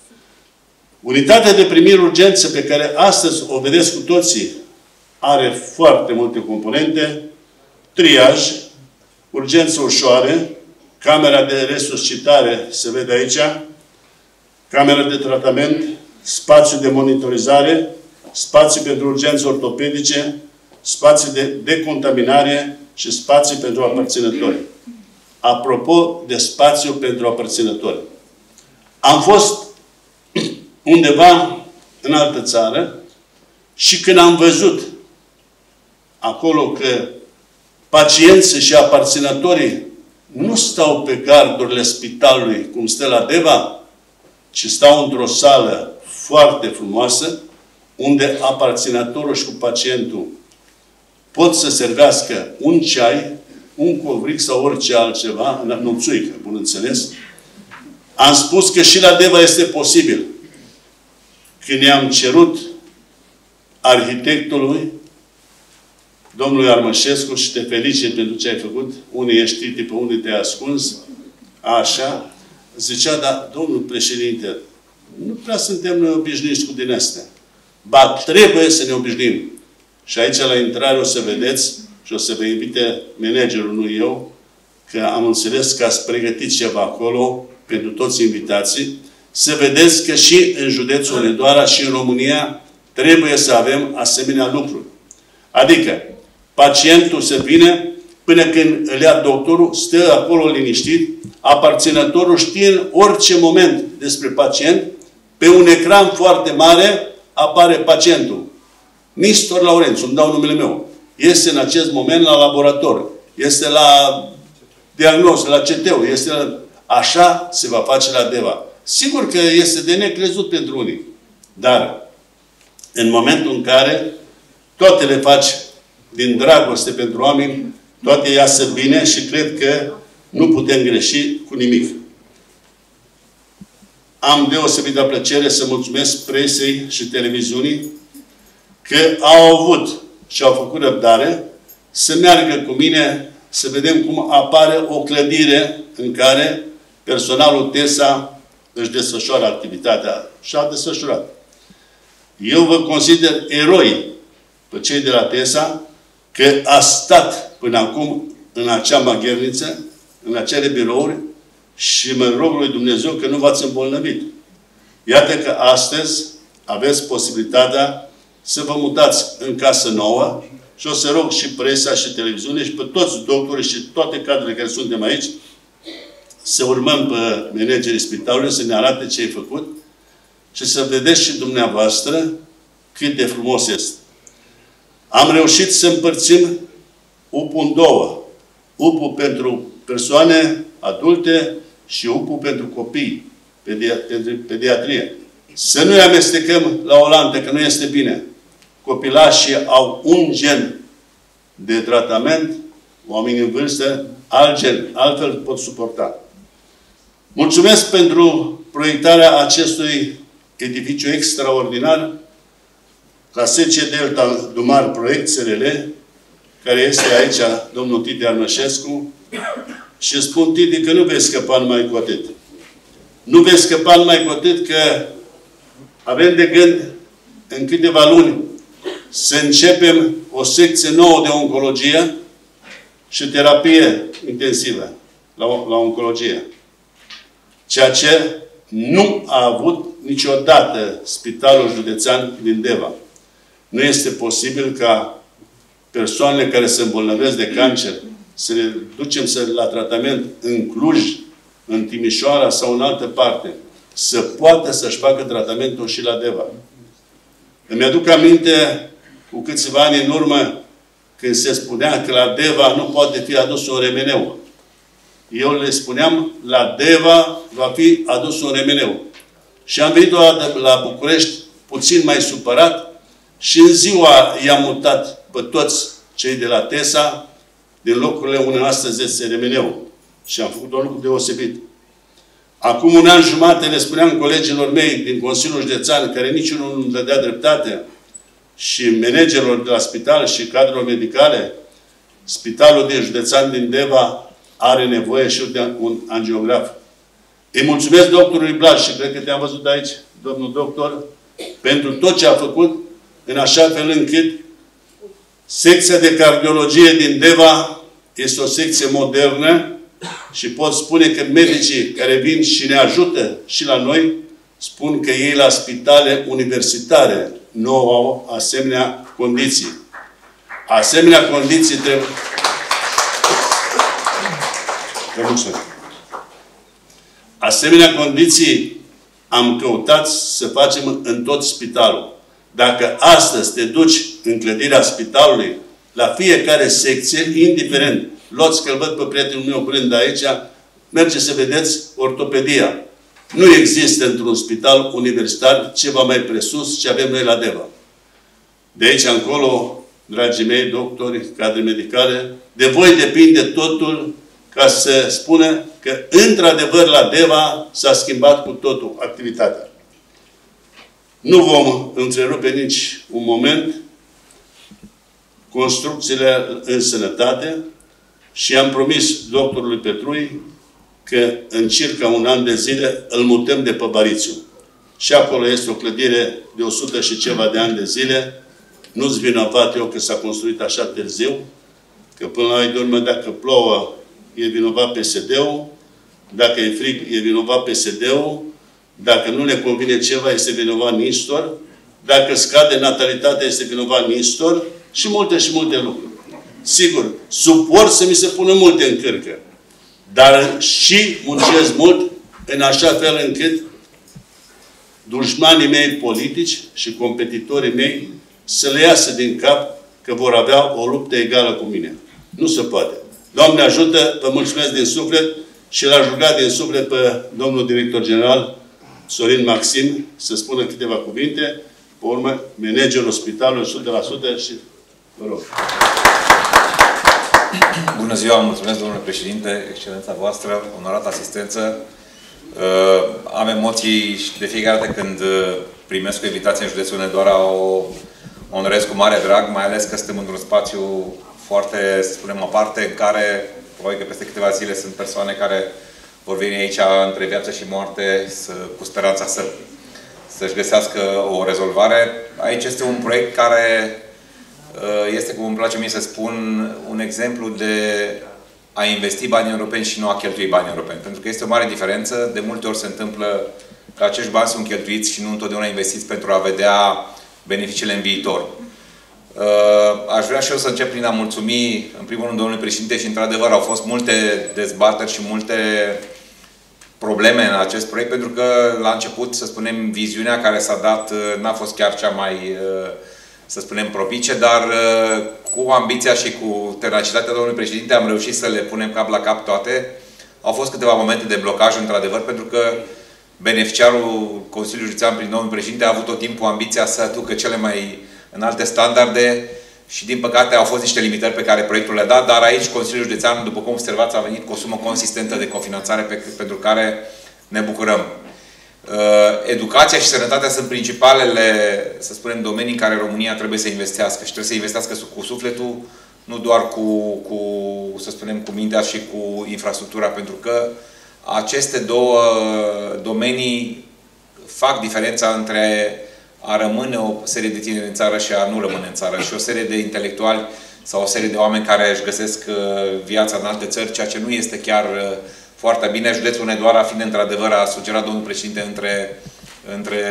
Unitatea de primire urgență pe care astăzi o vedeți cu toții are foarte multe componente: triaj, urgență ușoare, camera de resuscitare, se vede aici, camera de tratament, spațiu de monitorizare, spațiu pentru urgențe ortopedice, spațiu de decontaminare și spațiu pentru aparținători. Apropo de spațiu pentru aparținători, am fost undeva în altă țară și când am văzut acolo că pacienții și aparținătorii nu stau pe gardurile spitalului cum stă la Deva, ci stau într-o sală foarte frumoasă, unde aparținătorul și cu pacientul pot să servească un ceai, un covric sau orice altceva, nuțuică, bun înțeles. Am spus că și la Deva este posibil. Când i-am cerut arhitectului, domnului Armășescu, și te felicit pentru ce ai făcut, unii ești știi, pe unii te-ai ascuns, așa, zicea, dar, domnul președinte, nu prea suntem noi obișnuiți cu din astea. Ba, trebuie să ne obișnuim. Și aici, la intrare, o să vedeți și o să vă invite managerul, nu eu, că am înțeles că ați pregătit ceva acolo pentru toți invitații, să vedeți că și în județul Hunedoara și în România trebuie să avem asemenea lucruri. Adică, pacientul să vină, până când îl ia doctorul, stă acolo liniștit, aparținătorul știe în orice moment despre pacient, pe un ecran foarte mare apare pacientul. Nistor Laurențiu, îmi dau numele meu. Este în acest moment la laborator, este la diagnostic, la C T-ul, este la... Așa se va face la Deva. Sigur că este de necrezut pentru unii, dar în momentul în care toate le faci din dragoste pentru oameni, toate iasă bine și cred că nu putem greși cu nimic. Am deosebită plăcere să mulțumesc presei și televiziunii că au avut și au făcut răbdare să meargă cu mine să vedem cum apare o clădire în care personalul TESA își desfășoară activitatea și a desfășurat. Eu vă consider eroi pe cei de la TESA că a stat până acum în acea magherniță, în acele birouri și mă rog lui Dumnezeu că nu v-ați îmbolnăvit. Iată că astăzi aveți posibilitatea să vă mutați în casă nouă și o să rog și presa și televiziune și pe toți doctorii și toate cadrele care suntem aici să urmăm pe managerii spitalului, să ne arate ce ai făcut și să vedeți și dumneavoastră cât de frumos este. Am reușit să împărțim U P U în două. U P U pentru persoane adulte și U P U pentru copii, pentru pediatrie. Să nu-i amestecăm la oaltă, că nu este bine. Copilașii au un gen de tratament, oamenii în vârstă, alt gen, altfel pot suporta. Mulțumesc pentru proiectarea acestui edificiu extraordinar, Casece Delta Dumar Proiect S R L, care este aici domnul Titi Armășescu, și spun, Titi, că nu vei scăpa numai cu atât. Nu vei scăpa numai cu atât, că avem de gând în câteva luni să începem o secție nouă de oncologie și terapie intensivă la, la oncologie. Ceea ce nu a avut niciodată Spitalul Județean din Deva. Nu este posibil ca persoanele care se îmbolnăvesc de cancer să le ducem să, la tratament în Cluj, în Timișoara sau în altă parte, să poată să-și facă tratamentul și la Deva. Îmi aduc aminte cu câțiva ani în urmă când se spunea că la Deva nu poate fi adus un remeneu. Eu le spuneam, la Deva va fi adus un remeneu. Și am venit o dată la București puțin mai supărat și în ziua i-am mutat pe toți cei de la TESA din locurile unde astăzi este remeneu. Și am făcut un lucru deosebit. Acum un an jumate le spuneam colegilor mei din Consiliul Județean, care niciunul nu îmi dădea dreptate, și managerilor de la spital și cadrelor medicale, Spitalul din județean din Deva are nevoie și de un angiograf. Îi mulțumesc doctorului Blaș și cred că te-am văzut aici, domnul doctor, pentru tot ce a făcut, în așa fel încât secția de cardiologie din Deva este o secție modernă și pot spune că medicii care vin și ne ajută și la noi, spun că ei la spitale universitare nu au asemenea condiții. Asemenea condiții trebuie... Vă mulțumesc. Asemenea condiții am căutat să facem în tot spitalul. Dacă astăzi te duci în clădirea spitalului, la fiecare secție, indiferent, luați că-l văd pe prietenul meu curând de aici, merge să vedeți ortopedia. Nu există într-un spital universitar ceva mai presus ce avem noi la Deva. De aici încolo, dragii mei, doctori, cadre medicale, de voi depinde totul ca să spună că, într-adevăr, la Deva s-a schimbat cu totul activitatea. Nu vom întrerupe nici un moment construcțiile în sănătate și am promis doctorului Petrui că în circa un an de zile îl mutăm de pe Barițiu. Și acolo este o clădire de o sută și ceva de ani de zile. Nu-ți vinovat eu că s-a construit așa târziu, că până la urmă, dacă plouă, e vinovat P S D-ul, dacă e frig, e vinovat P S D-ul, dacă nu ne convine ceva, este vinovat Nistor, dacă scade natalitatea, este vinovat Nistor și multe și multe lucruri. Sigur, suport să mi se pună multe în cârcă, dar și muncesc mult în așa fel încât dușmanii mei politici și competitorii mei să le iasă din cap că vor avea o luptă egală cu mine. Nu se poate. Doamne ajută, vă mulțumesc din suflet și l-aș ruga din suflet pe domnul director general Sorin Maxim să spună câteva cuvinte, pe urmă, managerul spitalului o sută la sută și vă rog. Bună ziua, mulțumesc, domnule președinte, excelența voastră, onorată asistență. Am emoții de fiecare dată când primesc o invitație în județul Hunedoara, o onorez cu mare drag, mai ales că suntem într-un spațiu foarte, să spunem, aparte, în care, probabil că peste câteva zile sunt persoane care vor veni aici între viață și moarte, să, cu speranța să, să-și găsească o rezolvare. Aici este un proiect care este, cum îmi place mie să spun, un exemplu de a investi bani europeni și nu a cheltui bani europeni. Pentru că este o mare diferență. De multe ori se întâmplă că acești bani sunt cheltuiți și nu întotdeauna investiți pentru a vedea beneficiile în viitor. Aș vrea și eu să încep prin a mulțumi, în primul rând, domnului președinte, și într-adevăr au fost multe dezbateri și multe probleme în acest proiect, pentru că la început, să spunem, viziunea care s-a dat n-a fost chiar cea mai, să spunem, propice, dar cu ambiția și cu tenacitatea domnului președinte am reușit să le punem cap la cap toate. Au fost câteva momente de blocaj, într-adevăr, pentru că beneficiarul Consiliului Județean, prin domnul președinte, a avut tot timpul ambiția să aducă cele mai înalte standarde și, din păcate, au fost niște limitări pe care proiectul le-a dat, dar aici Consiliul Județean, după cum observați, a venit cu o sumă consistentă de cofinanțare pe, pentru care ne bucurăm. Educația și sănătatea sunt principalele, să spunem, domenii în care România trebuie să investească și trebuie să investească cu sufletul, nu doar cu, cu să spunem, cu mintea și cu infrastructura, pentru că aceste două domenii fac diferența între a rămâne o serie de tineri în țară și a nu rămâne în țară și o serie de intelectuali sau o serie de oameni care își găsesc viața în alte țări, ceea ce nu este chiar foarte bine. Județul Hunedoara, fiind într-adevăr, a sugerat domnul președinte între, între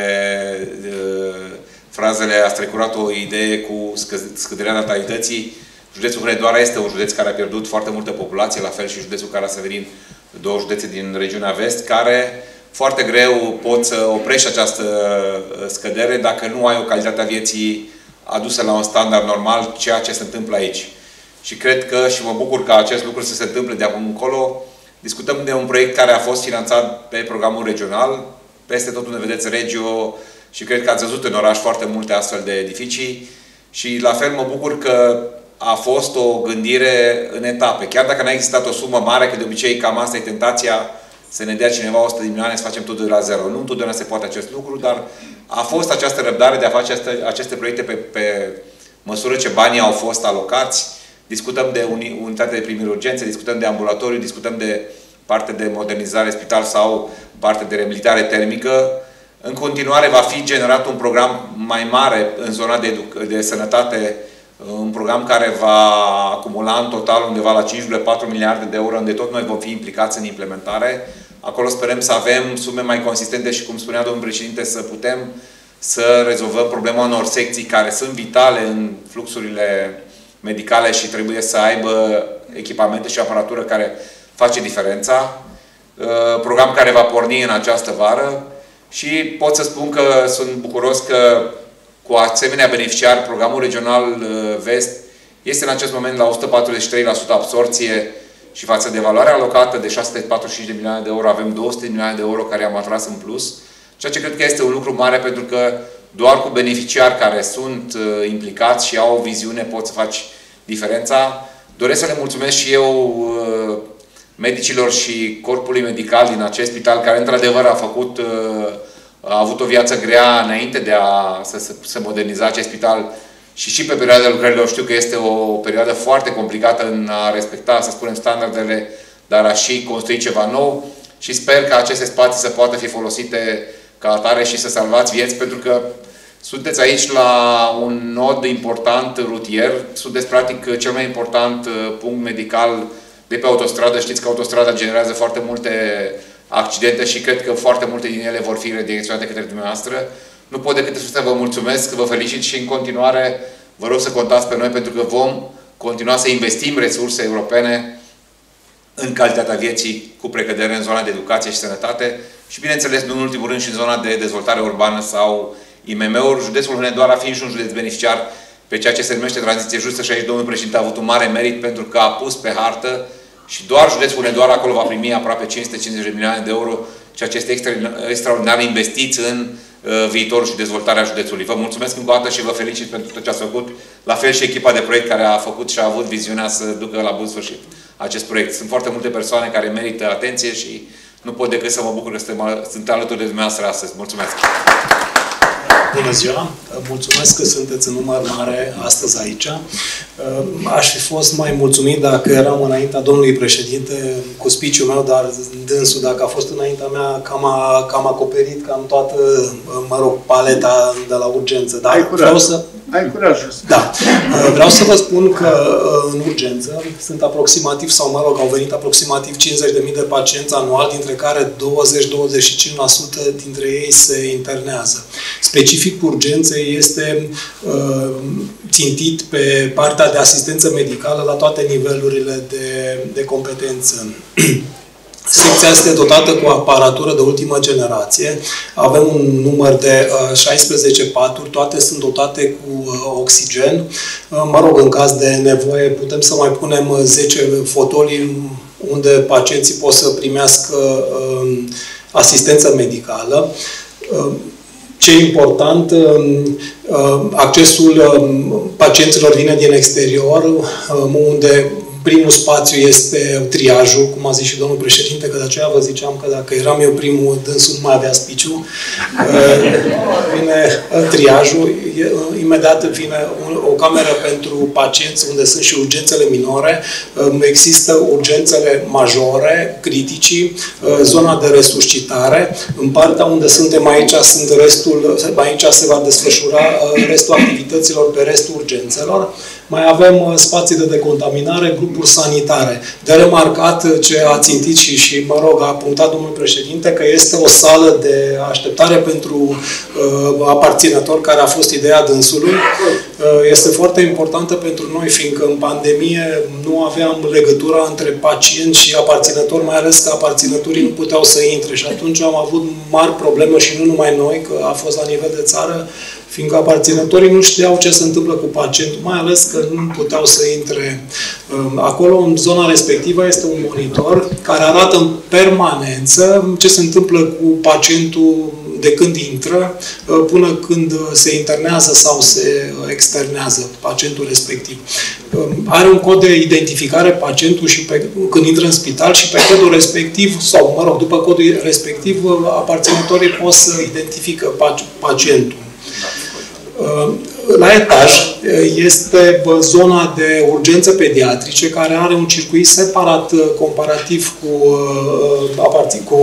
uh, frazele, a strecurat o idee cu scăderea natalității. Județul Hunedoara este un județ care a pierdut foarte multă populație, la fel și județul Caraseverin, două județe din regiunea vest, care foarte greu pot să oprești această scădere dacă nu ai o calitate a vieții adusă la un standard normal, ceea ce se întâmplă aici. Și cred că, și mă bucur că acest lucru să se întâmple de acum încolo, discutăm de un proiect care a fost finanțat pe programul regional, peste tot unde vedeți Regio, și cred că ați văzut în oraș foarte multe astfel de edificii. Și la fel mă bucur că a fost o gândire în etape. Chiar dacă n-a existat o sumă mare, că de obicei cam asta e tentația, să ne dea cineva o sută de milioane, să facem totul de la zero. Nu întotdeauna se poate acest lucru, dar a fost această răbdare de a face aceste, aceste proiecte pe, pe măsură ce banii au fost alocați. discutăm de uni, unitate de primiri urgențe, discutăm de ambulatoriu, discutăm de parte de modernizare spital sau parte de reabilitare termică. În continuare va fi generat un program mai mare în zona de, de sănătate, un program care va acumula în total undeva la cinci virgulă patru miliarde de euro, unde tot noi vom fi implicați în implementare. Acolo sperăm să avem sume mai consistente și, cum spunea domnul președinte, să putem să rezolvăm problema unor secții care sunt vitale în fluxurile medicale și trebuie să aibă echipamente și aparatură care face diferența. Program care va porni în această vară și pot să spun că sunt bucuros că cu asemenea beneficiari, programul regional Vest este în acest moment la o sută patruzeci și trei la sută absorție și față de valoarea alocată de șase sute patruzeci și cinci de milioane de euro avem două sute de milioane de euro care am atras în plus, ceea ce cred că este un lucru mare pentru că doar cu beneficiari care sunt uh, implicați și au o viziune pot să faci diferența. Doresc să le mulțumesc și eu uh, medicilor și corpului medical din acest spital care într-adevăr a făcut, uh, a avut o viață grea înainte de a să, să, să moderniza acest spital și și pe perioada lucrărilor știu că este o perioadă foarte complicată în a respecta, să spunem, standardele, dar a și construi ceva nou și sper că aceste spații să poată fi folosite ca atare și să salvați vieți, pentru că sunteți aici la un nod important rutier, sunteți practic cel mai important punct medical de pe autostradă. Știți că autostrada generează foarte multe accidente și cred că foarte multe din ele vor fi redirecționate către dumneavoastră. Nu pot decât să vă mulțumesc, vă felicit și în continuare vă rog să contați pe noi pentru că vom continua să investim resurse europene în calitatea vieții cu precădere în zona de educație și sănătate și, bineînțeles, nu în ultimul rând și în zona de dezvoltare urbană sau I M M-uri. Județul Hunedoara fiind și un județ beneficiar pe ceea ce se numește tranziție justă și aici domnul președinte a avut un mare merit pentru că a pus pe hartă și doar județul Hunedoara acolo va primi aproape cinci sute cincizeci de milioane de euro, ceea ce este extraordinar, investiți în uh, viitorul și dezvoltarea județului. Vă mulțumesc încă o dată și vă felicit pentru tot ce ați făcut, la fel și echipa de proiect care a făcut și a avut viziunea să ducă la bun sfârșit acest proiect. Sunt foarte multe persoane care merită atenție și nu pot decât să mă bucur că sunt alături de dumneavoastră astăzi. Mulțumesc! Bună ziua! Mulțumesc că sunteți în număr mare astăzi aici. Aș fi fost mai mulțumit dacă eram înaintea domnului președinte cu speech-ul meu, dar dânsul, dacă a fost înaintea mea, cam, a, cam acoperit cam toată, mă rog, paleta de la urgență. Dar ai curaj. Vreau să... Ai curaj. Da. Vreau să vă spun că în urgență sunt aproximativ, sau mă rog, au venit aproximativ cincizeci de mii de pacienți anual, dintre care douăzeci la douăzeci și cinci la sută dintre ei se internează. Specific urgenței este uh, țintit pe partea de asistență medicală la toate nivelurile de, de competență. Secția este dotată cu aparatură de ultimă generație. Avem un număr de uh, șaisprezece paturi, toate sunt dotate cu uh, oxigen. Uh, mă rog, în caz de nevoie putem să mai punem zece fotolii unde pacienții pot să primească uh, asistență medicală. Uh, Ce e important, accesul pacienților vine din exterior, unde primul spațiu este triajul, cum a zis și domnul președinte, că de aceea vă ziceam că dacă eram eu primul, dânsul nu mai avea spiciu. Vine triajul, imediat vine o cameră pentru pacienți unde sunt și urgențele minore, există urgențele majore, criticii, zona de resuscitare. În partea unde suntem aici, sunt restul, aici se va desfășura restul activităților pe restul urgențelor. Mai avem spații de decontaminare, grupuri sanitare. De remarcat ce a țintit și, și mă rog, a punctat domnul președinte, că este o sală de așteptare pentru uh, aparținători, care a fost ideea dânsului. Uh, este foarte importantă pentru noi, fiindcă în pandemie nu aveam legătura între pacient și aparținători, mai ales că aparținătorii nu puteau să intre și atunci am avut mari probleme și nu numai noi, că a fost la nivel de țară, fiindcă aparținătorii nu știau ce se întâmplă cu pacientul, mai ales că nu puteau să intre acolo. În zona respectivă este un monitor care arată în permanență ce se întâmplă cu pacientul de când intră până când se internează sau se externează pacientul respectiv. Are un cod de identificare pacientul și pe, când intră în spital și pe codul respectiv, sau mă rog, după codul respectiv, aparținătorii pot să identifică pacientul. la etaj este zona de urgențe pediatrice, care are un circuit separat comparativ cu, cu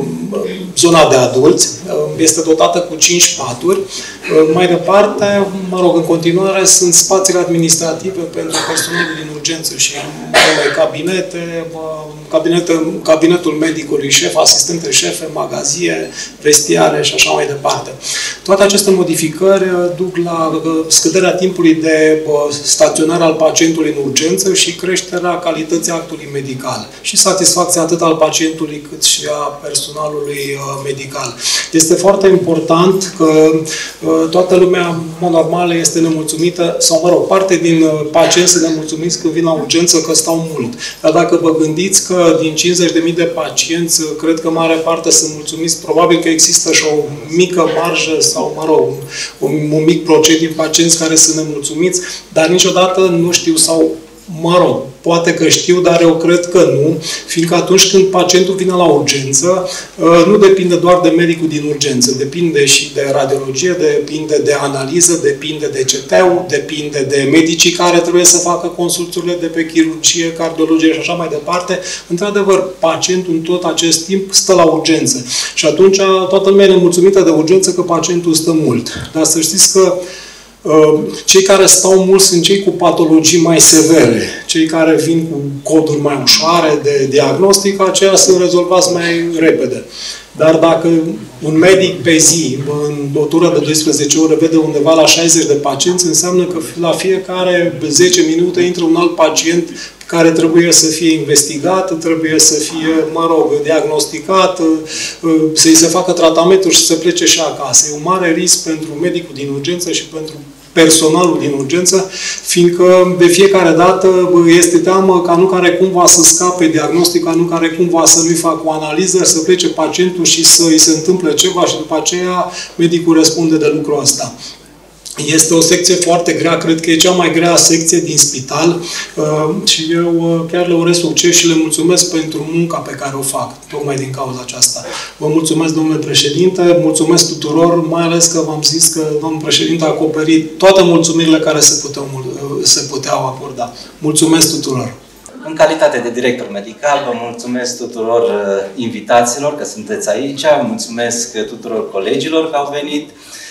zona de adulți. Este dotată cu cinci paturi. Mai departe, mă rog, în continuare sunt spațiile administrative pentru personalul din urgență și cabinete, cabinete, cabinetul medicului șef, asistente șefe, magazie, vestiare și așa mai departe. Toate aceste modificări duc la scăderea timpului de staționare al pacientului în urgență și creșterea calității actului medical și satisfacția atât al pacientului cât și a personalului medical. Este foarte important că toată lumea, în mod normal, este nemulțumită, sau, mă rog, parte din pacienți sunt nemulțumiți când vin la urgență că stau mult. Dar dacă vă gândiți că din cincizeci de mii de pacienți, cred că mare parte sunt mulțumiți, probabil că există și o mică marjă sau, mă rog, un, un mic procent din pacienți care sunt nemulțumiți, dar niciodată nu știu sau, mă rog, poate că știu, dar eu cred că nu, fiindcă atunci când pacientul vine la urgență, nu depinde doar de medicul din urgență, depinde și de radiologie, depinde de analiză, depinde de C T-ul, depinde de medicii care trebuie să facă consulturile de pe chirurgie, cardiologie și așa mai departe. Într-adevăr, pacientul în tot acest timp stă la urgență. Și atunci toată lumea e nemulțumită de urgență că pacientul stă mult. Dar să știți că cei care stau mult sunt cei cu patologii mai severe. Cei care vin cu coduri mai ușoare de diagnostic, aceia sunt rezolvați mai repede. Dar dacă un medic pe zi, în o tură de doisprezece ore, vede undeva la șaizeci de pacienți, înseamnă că la fiecare zece minute intră un alt pacient care trebuie să fie investigat, trebuie să fie, mă rog, diagnosticat, să-i se facă tratamentul și să plece și acasă. E un mare risc pentru medicul din urgență și pentru personalul din urgență, fiindcă de fiecare dată este teamă ca nu care cumva să scape diagnostic, ca nu care cumva să nu-i facă o analiză, să plece pacientul și să îi se întâmple ceva și după aceea medicul răspunde de lucrul ăsta. Este o secție foarte grea, cred că e cea mai grea secție din spital și eu chiar le urez succes și le mulțumesc pentru munca pe care o fac, tocmai din cauza aceasta. Vă mulțumesc, domnule președinte, mulțumesc tuturor, mai ales că v-am zis că domnul președinte a acoperit toate mulțumirile care se puteau, se puteau acorda. Mulțumesc tuturor! În calitate de director medical, vă mulțumesc tuturor invitaților că sunteți aici, mulțumesc tuturor colegilor că au venit.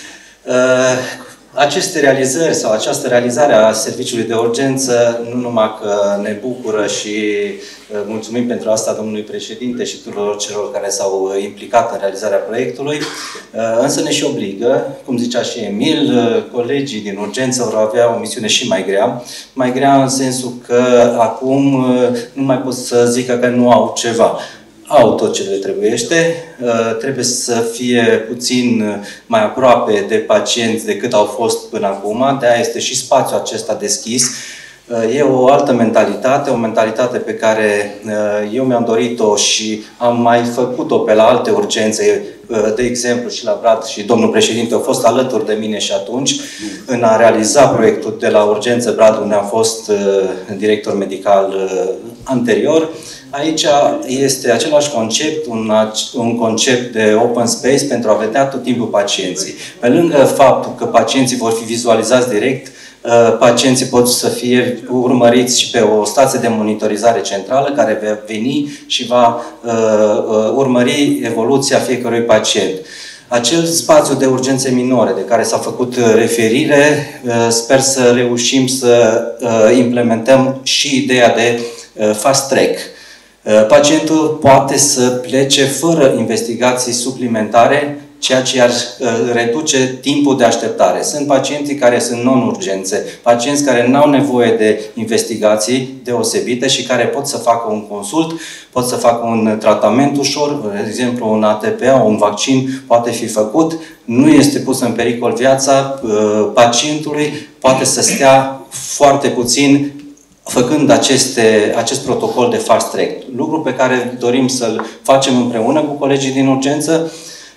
Aceste realizări sau această realizare a serviciului de urgență nu numai că ne bucură și mulțumim pentru asta domnului președinte și tuturor celor care s-au implicat în realizarea proiectului, însă ne și obligă, cum zicea și Emil, colegii din urgență vor avea o misiune și mai grea. Mai grea în sensul că acum nu mai pot să zică că nu au ceva. Au tot ce le trebuiește, trebuie să fie puțin mai aproape de pacienți decât au fost până acum, de-aia este și spațiul acesta deschis. E o altă mentalitate, o mentalitate pe care eu mi-am dorit-o și am mai făcut-o pe la alte urgențe, de exemplu și la Brad, și domnul președinte a fost alături de mine și atunci, în a realiza proiectul de la urgență Brad, unde am fost director medical anterior. Aici este același concept, un, un concept de open space pentru a vedea tot timpul pacienții. Pe lângă faptul că pacienții vor fi vizualizați direct, pacienții pot să fie urmăriți și pe o stație de monitorizare centrală care va veni și va uh, urmări evoluția fiecărui pacient. Acel spațiu de urgențe minore de care s-a făcut referire, uh, sper să reușim să uh, implementăm și ideea de uh, fast track. Pacientul poate să plece fără investigații suplimentare, ceea ce ar reduce timpul de așteptare. Sunt pacienții care sunt non-urgențe, pacienți care nu au nevoie de investigații deosebite și care pot să facă un consult, pot să facă un tratament ușor, de exemplu un A T P A, un vaccin poate fi făcut, nu este pus în pericol viața pacientului, poate să stea foarte puțin făcând aceste, acest protocol de fast track. Lucru pe care dorim să-l facem împreună cu colegii din urgență,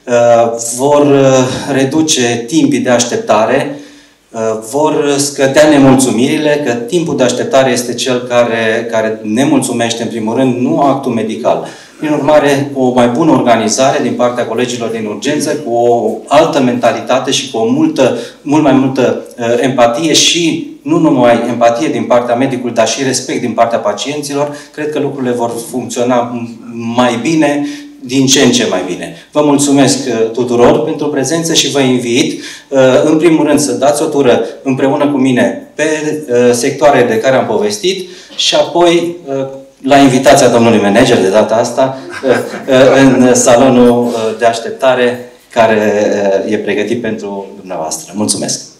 vor reduce timpii de așteptare, vor scădea nemulțumirile, că timpul de așteptare este cel care, care ne mulțumește în primul rând, nu actul medical. Prin urmare, cu o mai bună organizare din partea colegilor din urgență, cu o altă mentalitate și cu o multă, mult mai multă uh, empatie și nu numai empatie din partea medicului, dar și respect din partea pacienților, cred că lucrurile vor funcționa mai bine, din ce în ce mai bine. Vă mulțumesc tuturor pentru prezență și vă invit, în primul rând, să dați o tură împreună cu mine pe sectoare de care am povestit și apoi, la invitația domnului manager de data asta, în salonul de așteptare care e pregătit pentru dumneavoastră. Mulțumesc!